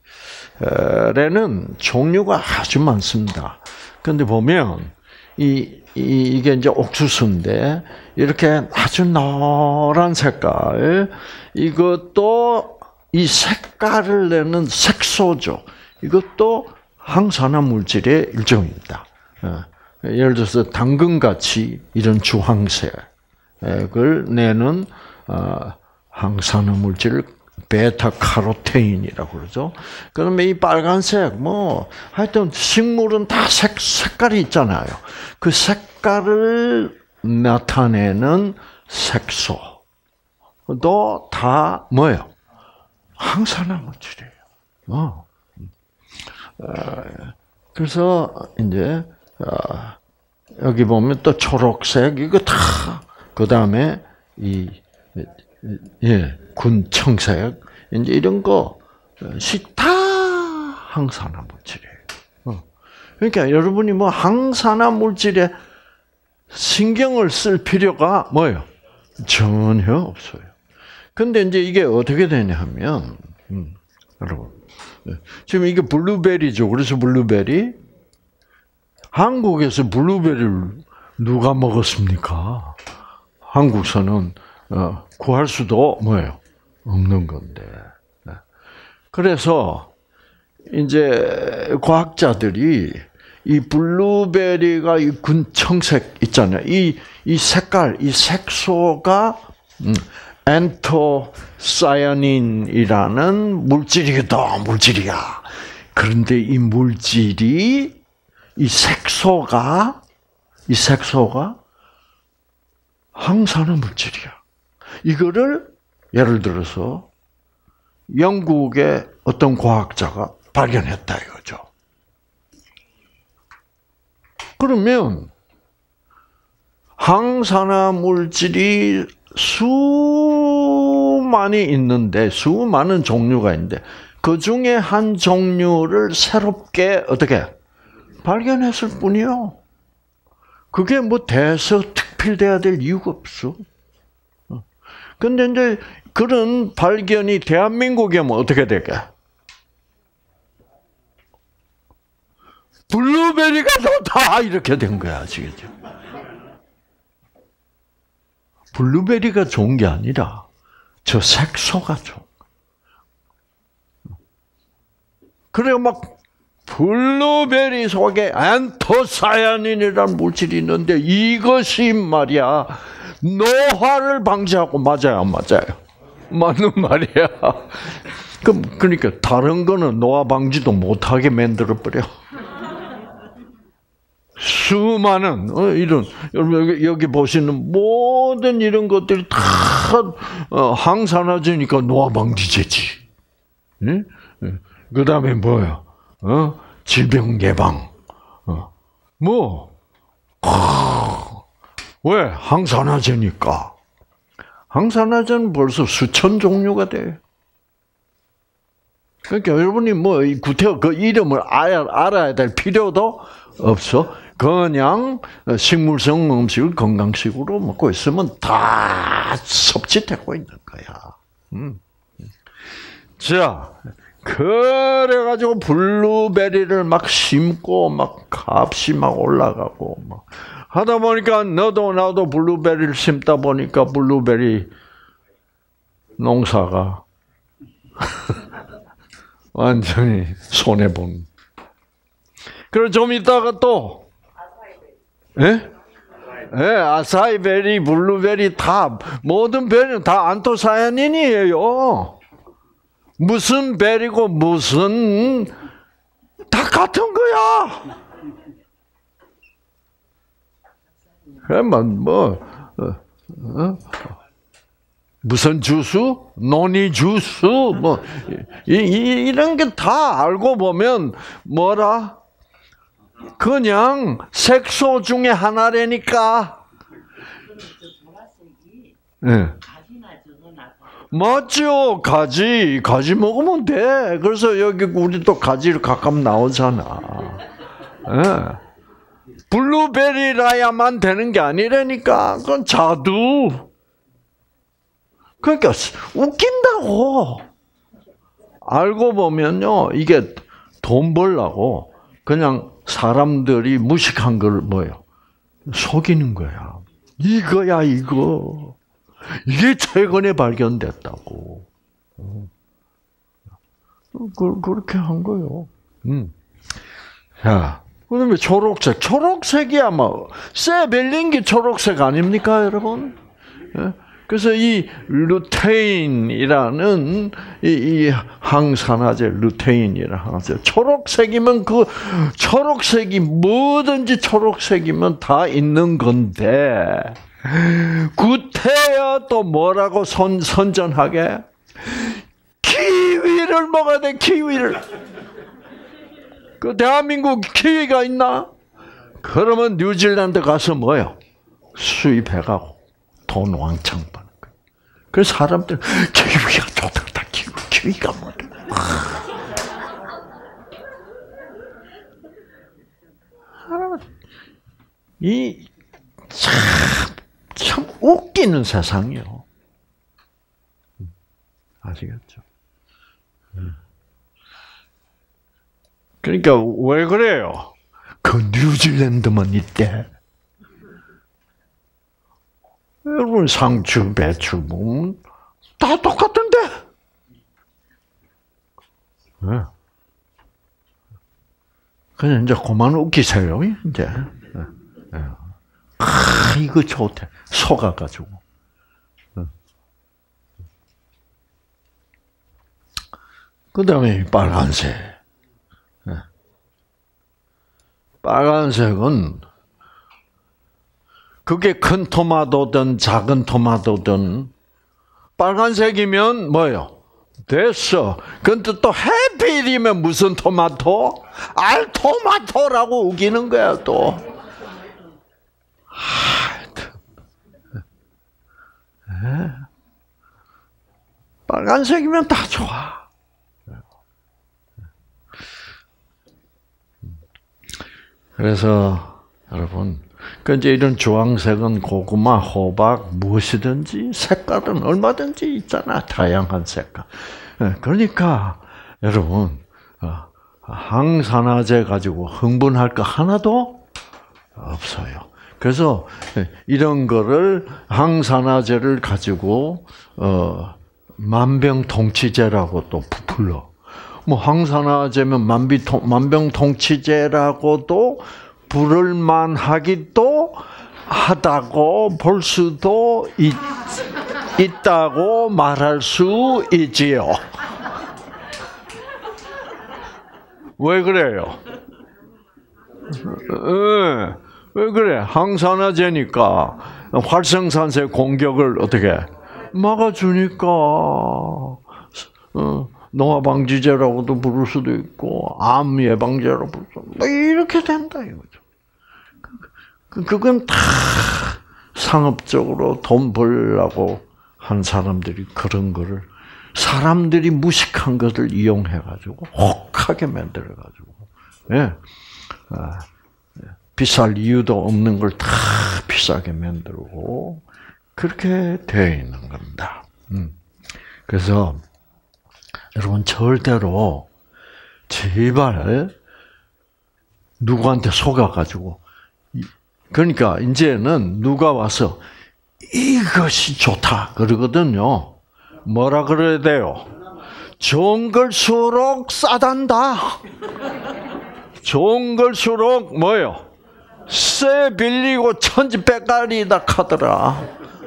종류가 아주 많습니다. 그런데 보면 이, 이 이게 이제 옥수수인데 이렇게 아주 노란 색깔, 이것도 이 색깔을 내는 색소죠. 이것도 항산화 물질의 일종입니다. 예를 들어서 당근같이 이런 주황색을 내는 항산화 물질을 베타카로테인이라고 그러죠. 그다음에 이 빨간색, 뭐 하여튼 식물은 다 색, 색깔이 있잖아요. 그 색깔을 나타내는 색소도 다 뭐예요? 항산화 물질이에요. 어. 그래서 이제 여기 보면 또 초록색 이거 다 그 다음에 이 예, 군청색 이제 이런 것이 다 항산화 물질이에요. 어. 그러니까 여러분이 뭐 항산화 물질에 신경을 쓸 필요가 뭐예요? 전혀 없어요. 근데 이제 이게 어떻게 되냐 하면, 음, 여러분, 지금 이게 블루베리죠. 그래서 블루베리. 한국에서 블루베리를 누가 먹었습니까? 한국서는 어, 구할 수도 뭐예요? 없는 건데. 그래서 이제 과학자들이 이 블루베리가 이 군청색 있잖아요. 이, 이 색깔, 이 색소가 음, 엔토사이아닌이라는 물질이다, 물질이야. 그런데 이 물질이 이 색소가 이 색소가 항산화 물질이야. 이거를 예를 들어서 영국의 어떤 과학자가 발견했다 이거죠. 그러면 항산화 물질이 수많이 있는데 수많은 종류가 있는데 그 중에 한 종류를 새롭게 어떻게 발견했을 뿐이요. 그게 뭐 대서특필돼야 될 이유가 없어. 근데 이제 그런 발견이 대한민국에 뭐 어떻게 되게? 블루베리가 좋다 이렇게 된 거야, 아시겠죠? 블루베리가 좋은 게 아니라 저 색소가 좋은 거야. 그래요, 막 블루베리 속에 안토사이아닌이라는 물질이 있는데 이것이 말이야 노화를 방지하고 맞아요, 안 맞아요? 맞는 말이야. 그럼 그러니까 다른 거는 노화 방지도 못하게 만들어 버려. 수많은 어, 이런 여러분 여기, 여기 보시는 모든 이런 것들이 다 어, 항산화제니까 노화 방지제지. 응? 그 다음에 뭐야? 어? 질병 예방. 어. 뭐? 아, 왜? 항산화제니까. 항산화제는 벌써 수천 종류가 돼. 그러니까 여러분이 뭐 구태여 그 이름을 알아야, 알아야 될 필요도 없어. 그냥 식물성 음식을 건강식으로 먹고 있으면 다 섭취되고 있는 거야. 음. 자, 그래가지고 블루베리를 막 심고 막 값이 막 올라가고 막 하다 보니까 너도 나도 블루베리를 심다 보니까 블루베리 농사가 완전히 손해 본. 그리고 좀 있다가 또 예? 예, 아사이베리, 블루베리 다 모든 베리는 다 안토사이아닌이에요. 무슨 베리고 무슨 다 같은 거야. 그러면 뭐 어, 어? 무슨 주스, 논이 주스, 뭐 이, 이, 이런 게 다 알고 보면 뭐라? 그냥 색소 중에 하나라니까. 네. 맞죠. 가지. 가지 먹으면 돼. 그래서 여기 우리 또 가지를 가끔 나오잖아. 네. 블루베리라야만 되는 게 아니라니까. 그건 자두. 그러니까 웃긴다고. 알고 보면요. 이게 돈 벌려고 그냥 사람들이 무식한 걸 뭐예요? 속이는 거야. 이거야 이거. 이게 최근에 발견됐다고. 그렇게 한 거예요. 음. 자, 그다음에 초록색. 초록색이 아마 세벨링기 초록색 아닙니까, 여러분? 그래서 이 루테인이라는 이, 이 항산화제, 루테인이라는 항산화제. 초록색이면 그 초록색이 뭐든지 초록색이면 다 있는 건데 구태여 또 뭐라고 선, 선전하게? 키위를 먹어야 돼, 키위를. 그 대한민국 키위가 있나? 그러면 뉴질랜드 가서 뭐요? 수입해가고 돈 왕창 버는 거예요. 그래서 사람들 키위가 좋다, 키위, 키위가 뭐야? 이 참, 참 웃기는 세상이요. 아시겠죠? 그러니까 왜 그래요? 그 뉴질랜드만 있대. 여러분 상추, 배추 보면 다 똑같은데. 네. 그냥 이제 그만 웃기세요, 이제. 네. 아, 이거 좋대. 속아가지고. 그 다음에 빨간색. 빨간색은 그게 큰 토마토든 작은 토마토든 빨간색이면 뭐예요? 됐어. 근데 또 해필이면 무슨 토마토? 알토마토라고 우기는 거야 또. 하여튼. 빨간색이면 다 좋아. 그래서 여러분, 그 이제 이런 주황색은 고구마, 호박 무엇이든지 색깔은 얼마든지 있잖아. 다양한 색깔. 그러니까 여러분 항산화제 가지고 흥분할 거 하나도 없어요. 그래서 이런 거를 항산화제를 가지고 어 만병통치제라고 또 불러. 뭐 항산화제면 만비통 만병통치제라고도 부를 만하기도 하다고 볼 수도 있, 있다고 말할 수 있지요. 왜 그래요? 네, 왜 그래? 항산화제니까 활성산소 공격을 어떻게 막아주니까. 어. 노화 방지제라고도 부를 수도 있고 암 예방제라고 부를 수도 있고 뭐 이렇게 된다 이거죠. 그건 다 상업적으로 돈 벌려고 한 사람들이 그런 거를 사람들이 무식한 것을 이용해 가지고 혹하게 만들어 가지고 예. 아, 비쌀 이유도 없는 걸 다 비싸게 만들고 그렇게 되어 있는 겁니다. 음. 그래서 여러분 절대로 제발 누구한테 속아가지고 그러니까 이제는 누가 와서 이것이 좋다 그러거든요. 뭐라 그래야 돼요? 좋은 걸수록 싸단다. 좋은 걸수록 뭐요? 쇠 빌리고 천지백갈이다 카더라.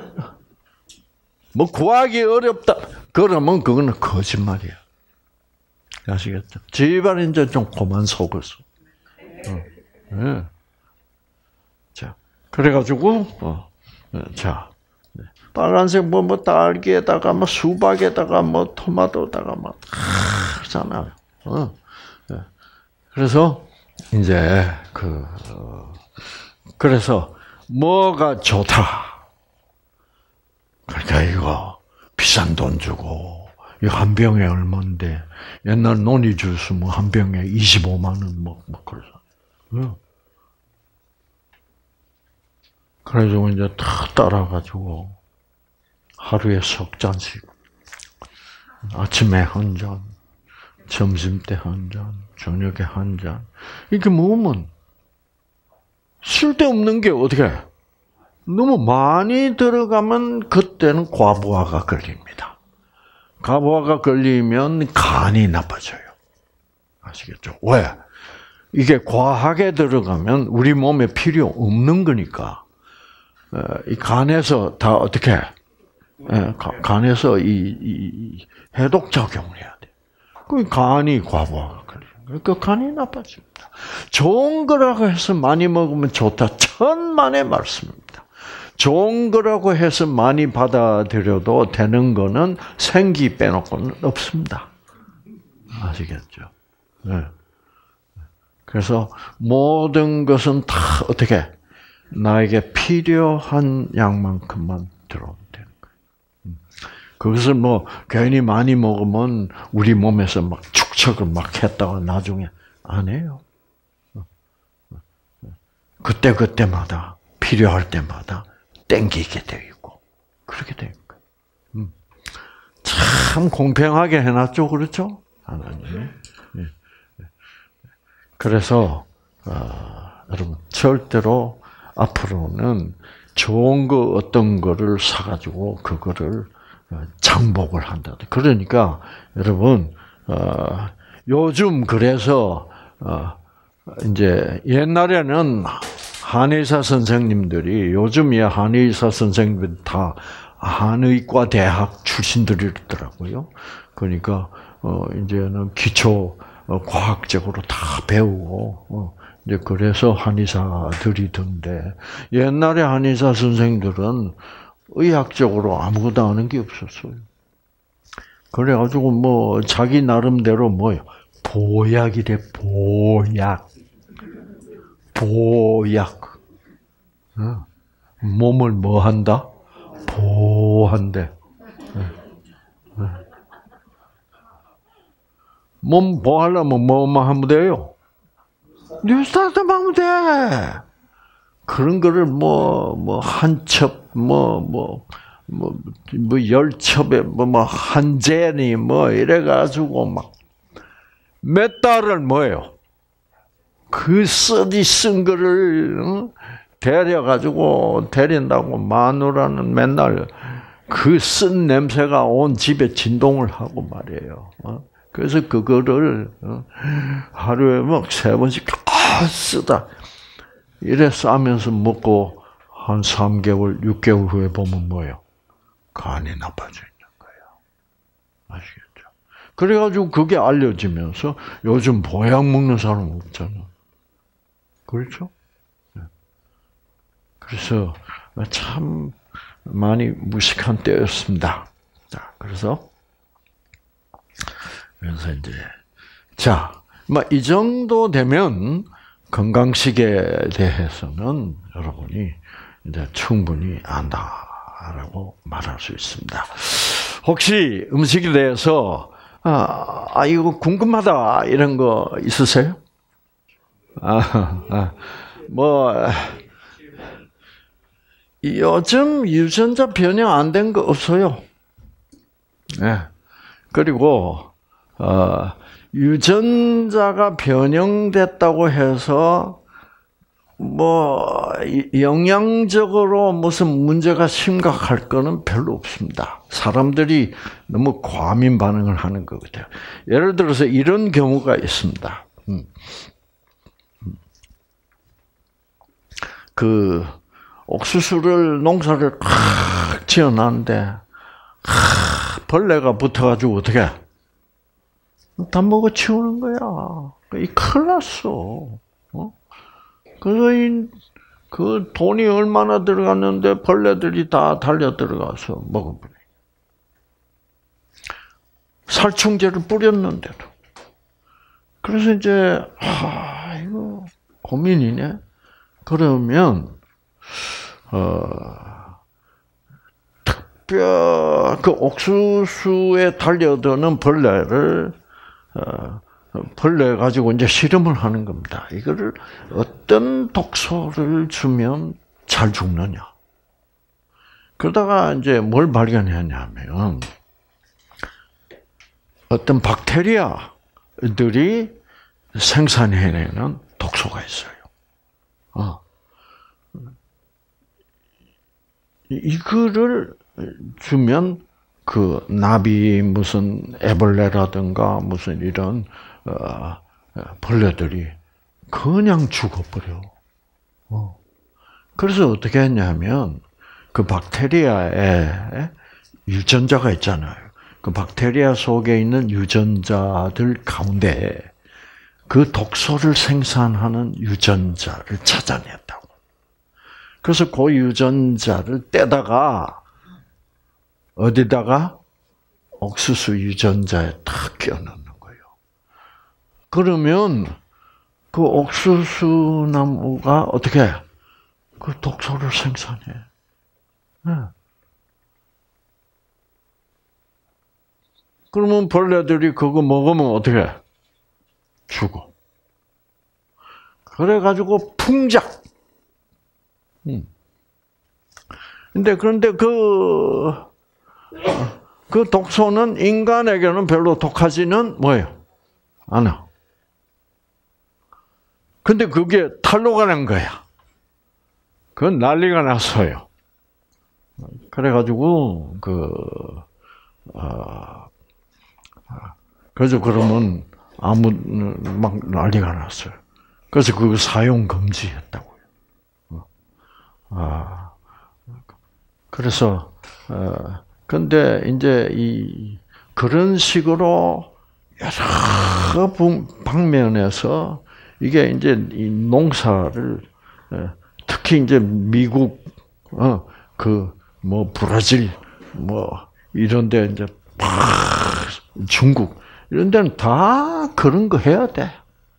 뭐 구하기 어렵다. 그러면 그거는 거짓말이야. 아시겠죠? 제발 이제 좀 그만 속았어. 어. 네. 자, 그래가지고 어. 자, 빨간색 뭐, 뭐 딸기에다가 뭐 수박에다가 뭐 토마토에다가 막 하잖아요. 어. 네. 그래서 이제 그 어. 그래서 뭐가 좋다. 그러니까 이거 비싼 돈 주고 이거 한 병에 얼마인데 옛날 논이 주스 뭐 한 병에 이십오만 원 뭐 뭐 그러죠. 응. 그래서 이제 탁 따라가지고 하루에 석 잔씩 아침에 한 잔, 점심 때 한 잔, 저녁에 한 잔. 이렇게 먹으면 쓸데없는 게 어떻게 너무 많이 들어가면 그때는 과부하가 걸립니다. 과부하가 걸리면 간이 나빠져요. 아시겠죠? 왜? 이게 과하게 들어가면 우리 몸에 필요 없는 거니까 이 간에서 다 어떻게 간에서 이, 이 해독 작용을 해야 돼. 그 간이 과부하가 걸려요. 그러니까 간이 나빠집니다. 좋은 거라고 해서 많이 먹으면 좋다. 천만의 말씀입니다. 좋은 거라고 해서 많이 받아들여도 되는 거는 생기 빼놓고는 없습니다. 아시겠죠? 네. 그래서 모든 것은 다 어떻게 나에게 필요한 양만큼만 들어오면 되는 거예요. 그것을 뭐 괜히 많이 먹으면 우리 몸에서 막 축척을 막 했다가 나중에 안 해요. 그때 그때마다 필요할 때마다 땡기게 되어 있고 그렇게 되는 거예요. 음. 참 공평하게 해놨죠, 그렇죠? 하나님. 예. 그래서 어, 여러분 절대로 앞으로는 좋은 거 어떤 거를 사가지고 그거를 장복을 한다. 그러니까 여러분 어, 요즘 그래서 어, 이제 옛날에는 한의사 선생님들이 요즘에 한의사 선생님들 다 한의과 대학 출신들이더라고요. 그러니까 어 이제는 기초 어, 과학적으로 다 배우고 어 이제 그래서 한의사들이던데 옛날에 한의사 선생들은 의학적으로 아무것도 아는 게 없었어요. 그래가지고 뭐 자기 나름대로 뭐요 보약이래 보약 보약 어. 몸을 뭐 한다 보한대. 몸 보하려면 뭐만 하면 돼요? 뉴스타트 하면 돼. 그런 거를 뭐, 뭐, 한 첩, 뭐, 뭐, 뭐, 뭐, 열 첩에, 뭐, 뭐, 한 제니, 뭐, 이래가지고 막, 몇 달을 뭐예요? 그 쓰디 쓴 거를, 어? 데려가지고, 데린다고 마누라는 맨날 그 쓴 냄새가 온 집에 진동을 하고 말이에요. 어? 그래서 그거를 하루에 막 세 번씩 아 쓰다 이래 싸면서 먹고 한 삼 개월, 육 개월 후에 보면 뭐예요? 간이 나빠져 있는 거예요. 아시겠죠? 그래가지고 그게 알려지면서 요즘 보약 먹는 사람 없잖아. 그렇죠? 그래서 참 많이 무식한 때였습니다. 자, 그래서 그래서 이제 자, 뭐 이 정도 되면 건강식에 대해서는 여러분이 이제 충분히 안다라고 말할 수 있습니다. 혹시 음식에 대해서 아, 아 이거 궁금하다 이런 거 있으세요? 아, 아 뭐 요즘 유전자 변형 안 된 거 없어요. 네. 그리고 어, 유전자가 변형됐다고 해서 뭐 영양적으로 무슨 문제가 심각할 거는 별로 없습니다. 사람들이 너무 과민 반응을 하는 것 같아요. 예를 들어서 이런 경우가 있습니다. 음. 그 옥수수를 농사를 팍 지어놨는데 벌레가 붙어가지고 어떻게 다 먹어 치우는 거야. 이 큰일 났어. 어? 그래서 이, 그 돈이 얼마나 들어갔는데 벌레들이 다 달려 들어가서 먹어버려. 살충제를 뿌렸는데도. 그래서 이제 아 이거 고민이네. 그러면 어, 특별 그 옥수수에 달려드는 벌레를 어, 벌레 가지고 이제 실험을 하는 겁니다. 이거를 어떤 독소를 주면 잘 죽느냐. 그러다가 이제 뭘 발견했냐면 어떤 박테리아들이 생산해내는 독소가 있어요. 어. 이거를 주면 그 나비 무슨 애벌레라든가 무슨 이런 어, 벌레들이 그냥 죽어버려. 어. 그래서 어떻게 했냐면 그 박테리아에 유전자가 있잖아요. 그 박테리아 속에 있는 유전자들 가운데 그 독소를 생산하는 유전자를 찾아냈다고. 그래서 그 유전자를 떼다가 어디다가 옥수수 유전자에 탁 끼워넣는 거예요. 그러면 그 옥수수 나무가 어떻게 해? 그 독소를 생산해. 네. 그러면 벌레들이 그거 먹으면 어떻게 해? 죽어. 그래가지고 풍작. 음. 근데 그런데 그, 그 독소는 인간에게는 별로 독하지는 뭐예요? 않아. 근데 그게 탈로가 난 거야. 그건 난리가 났어요. 그래가지고 그 아, 그래서 그러면 아무 막 난리가 났어요. 그래서 그거 사용 금지했다고요. 아, 그래서 어, 근데 이제 이 그런 식으로 여러 방면에서 이게 이제 이 농사를 특히 이제 미국 어, 그 뭐 브라질 뭐 이런데 이제 막 중국 이런 데는 다 그런 거 해야 돼.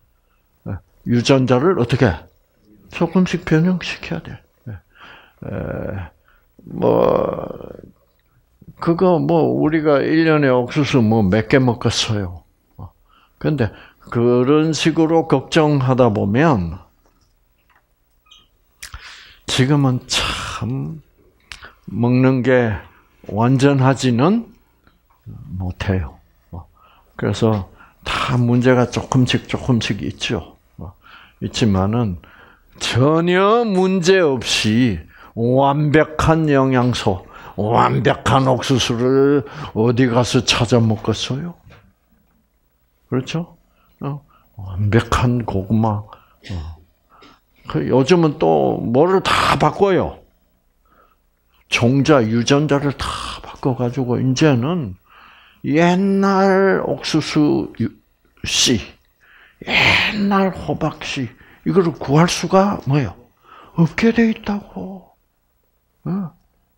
유전자를 어떻게 조금씩 변형시켜야 돼. 에, 뭐 그거 뭐 우리가 일 년에 옥수수 뭐 몇 개 먹겠어요. 근데 그런 식으로 걱정하다 보면 지금은 참 먹는 게 완전하지는 못해요. 그래서 다 문제가 조금씩 조금씩 있죠. 있지만은 전혀 문제 없이 완벽한 영양소, 완벽한 옥수수를 어디 가서 찾아 먹겠어요? 그렇죠? 어, 완벽한 고구마. 어. 그 요즘은 또 뭐를 다 바꿔요. 종자, 유전자를 다 바꿔가지고 이제는 옛날 옥수수 씨, 옛날 호박 씨 이거를 구할 수가 뭐요? 없게 돼 있다고. 어.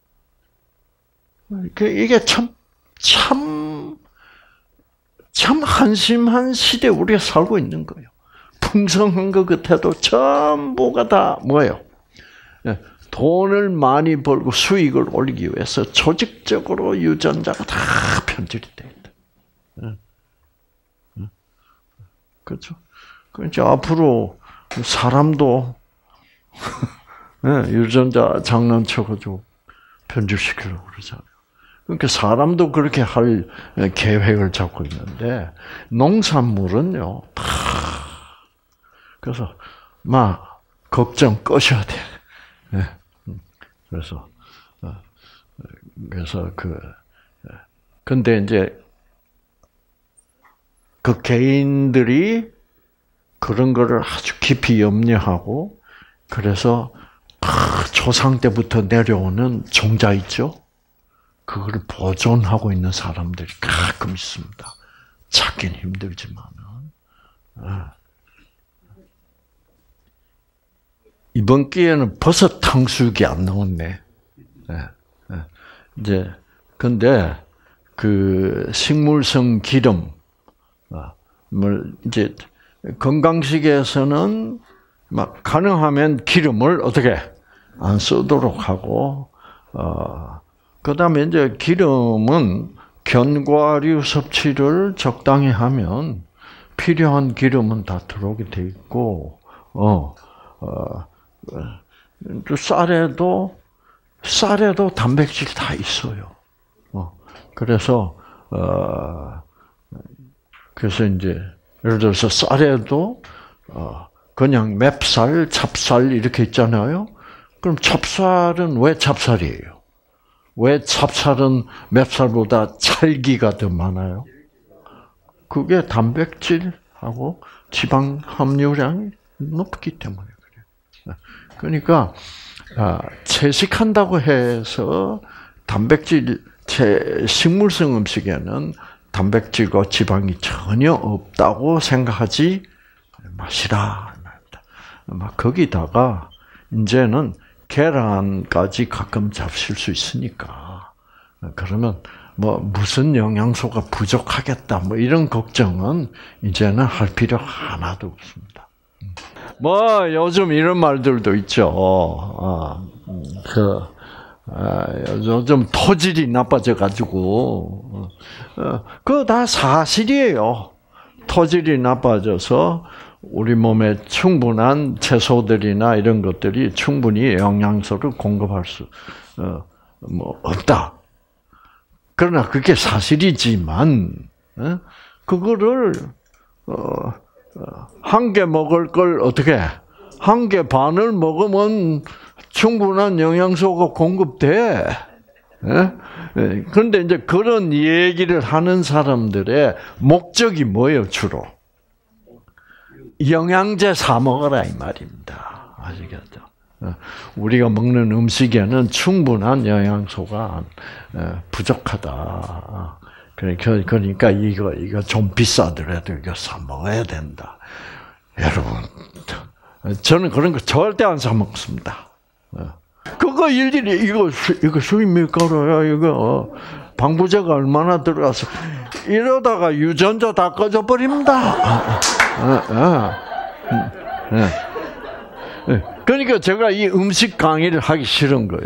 이게 참, 참, 참 한심한 시대에 우리가 살고 있는 거예요. 풍성한 것 같아도 전부가 다 뭐예요? 돈을 많이 벌고 수익을 올리기 위해서 조직적으로 유전자가 다 편집이 돼 있다. 그렇죠? 그러니까 앞으로 사람도 유전자 장난쳐가지고 편집시키려고 그러잖아요. 그러니까 사람도 그렇게 할 계획을 잡고 있는데 농산물은요 다 그래서 막 걱정 꺼셔야 돼. 그래서 그래서 그 근데 이제 그 개인들이 그런 거를 아주 깊이 염려하고 그래서 조상 때부터 내려오는 종자 있죠. 그거를 보존하고 있는 사람들이 가끔 있습니다. 찾기는 힘들지만은. 이번 기회는 버섯 탕수육이 안 나왔네. 이제, 근데, 그, 식물성 기름, 물, 이제, 건강식에서는 막, 가능하면 기름을 어떻게, 안 쓰도록 하고, 어, 그 다음에 이제 기름은 견과류 섭취를 적당히 하면 필요한 기름은 다 들어오게 돼 있고, 어, 어, 쌀에도, 쌀에도 단백질 다 있어요. 어, 그래서, 어, 그래서 이제, 예를 들어서 쌀에도, 어, 그냥 맵쌀, 찹쌀 이렇게 있잖아요. 그럼 찹쌀은 왜 찹쌀이에요? 왜 찹쌀은 맵쌀보다 찰기가 더 많아요? 그게 단백질하고 지방 함유량이 높기 때문에 그래요. 그러니까 채식한다고 해서 단백질, 식물성 음식에는 단백질과 지방이 전혀 없다고 생각하지 마시라. 막 거기다가 이제는 계란까지 가끔 잡실 수 있으니까 그러면 뭐 무슨 영양소가 부족하겠다 뭐 이런 걱정은 이제는 할 필요 하나도 없습니다. 뭐 요즘 이런 말들도 있죠. 어, 그 아, 요즘 토질이 나빠져 가지고 어, 그거 다 사실이에요. 토질이 나빠져서 우리 몸에 충분한 채소들이나 이런 것들이 충분히 영양소를 공급할 수, 어, 뭐, 없다. 그러나 그게 사실이지만, 어? 그거를, 어, 한 개 먹을 걸 어떻게 한 개 반을 먹으면 충분한 영양소가 공급돼. 예? 그런데 이제 그런 얘기를 하는 사람들의 목적이 뭐예요, 주로? 영양제 사 먹어라 이 말입니다. 아시겠죠? 우리가 먹는 음식에는 충분한 영양소가 부족하다. 그러니까 이거 이거 좀 비싸더라도 이거 사 먹어야 된다. 여러분, 저는 그런 거 절대 안 사 먹습니다. 그거 일일이 이거 이거 수입 밀가루야 이거 방부제가 얼마나 들어가서 이러다가 유전자 다 꺼져 버립니다. 그러니까 제가 이 음식 강의를 하기 싫은 거예요.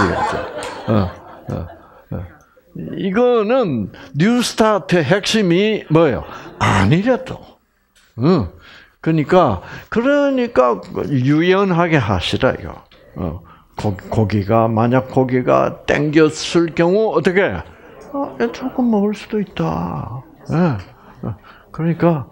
이거는 뉴스타트의 핵심이 뭐예요? 아니래도. 그러니까 그러니까 유연하게 하시라 이거. 고기가 만약 고기가 땡겼을 경우 어떻게? 아, 조금 먹을 수도 있다. 그러니까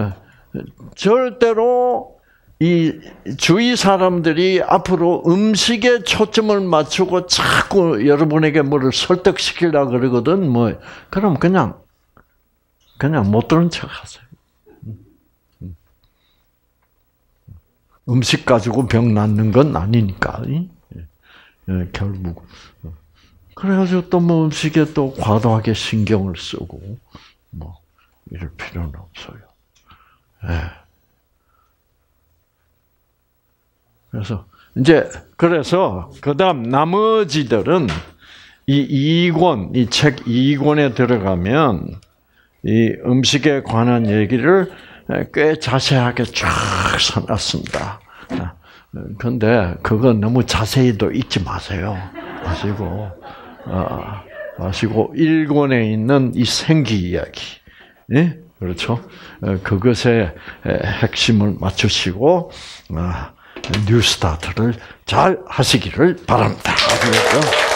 절대로 이 주위 사람들이 앞으로 음식에 초점을 맞추고 자꾸 여러분에게 뭐를 설득시키려고 그러거든. 뭐 그럼 그냥 그냥 못 들은 척하세요. 음식 가지고 병 낫는 건 아니니까. 예, 결국 그래가지고 또 뭐 음식에 또 과도하게 신경을 쓰고 뭐 이럴 필요는 없어요. 예. 그래서 이제 그래서 그다음 나머지들은 이 이 권, 이 책 이 권에 들어가면 이 음식에 관한 얘기를 꽤 자세하게 쫙 써놨습니다. 그런데 그거 너무 자세히도 읽지 마세요. 아시고, 아, 아시고 일 권에 있는 이 생기 이야기, 예? 그렇죠? 그것의 핵심을 맞추시고 뉴스타트를 잘 하시기를 바랍니다. 그렇죠?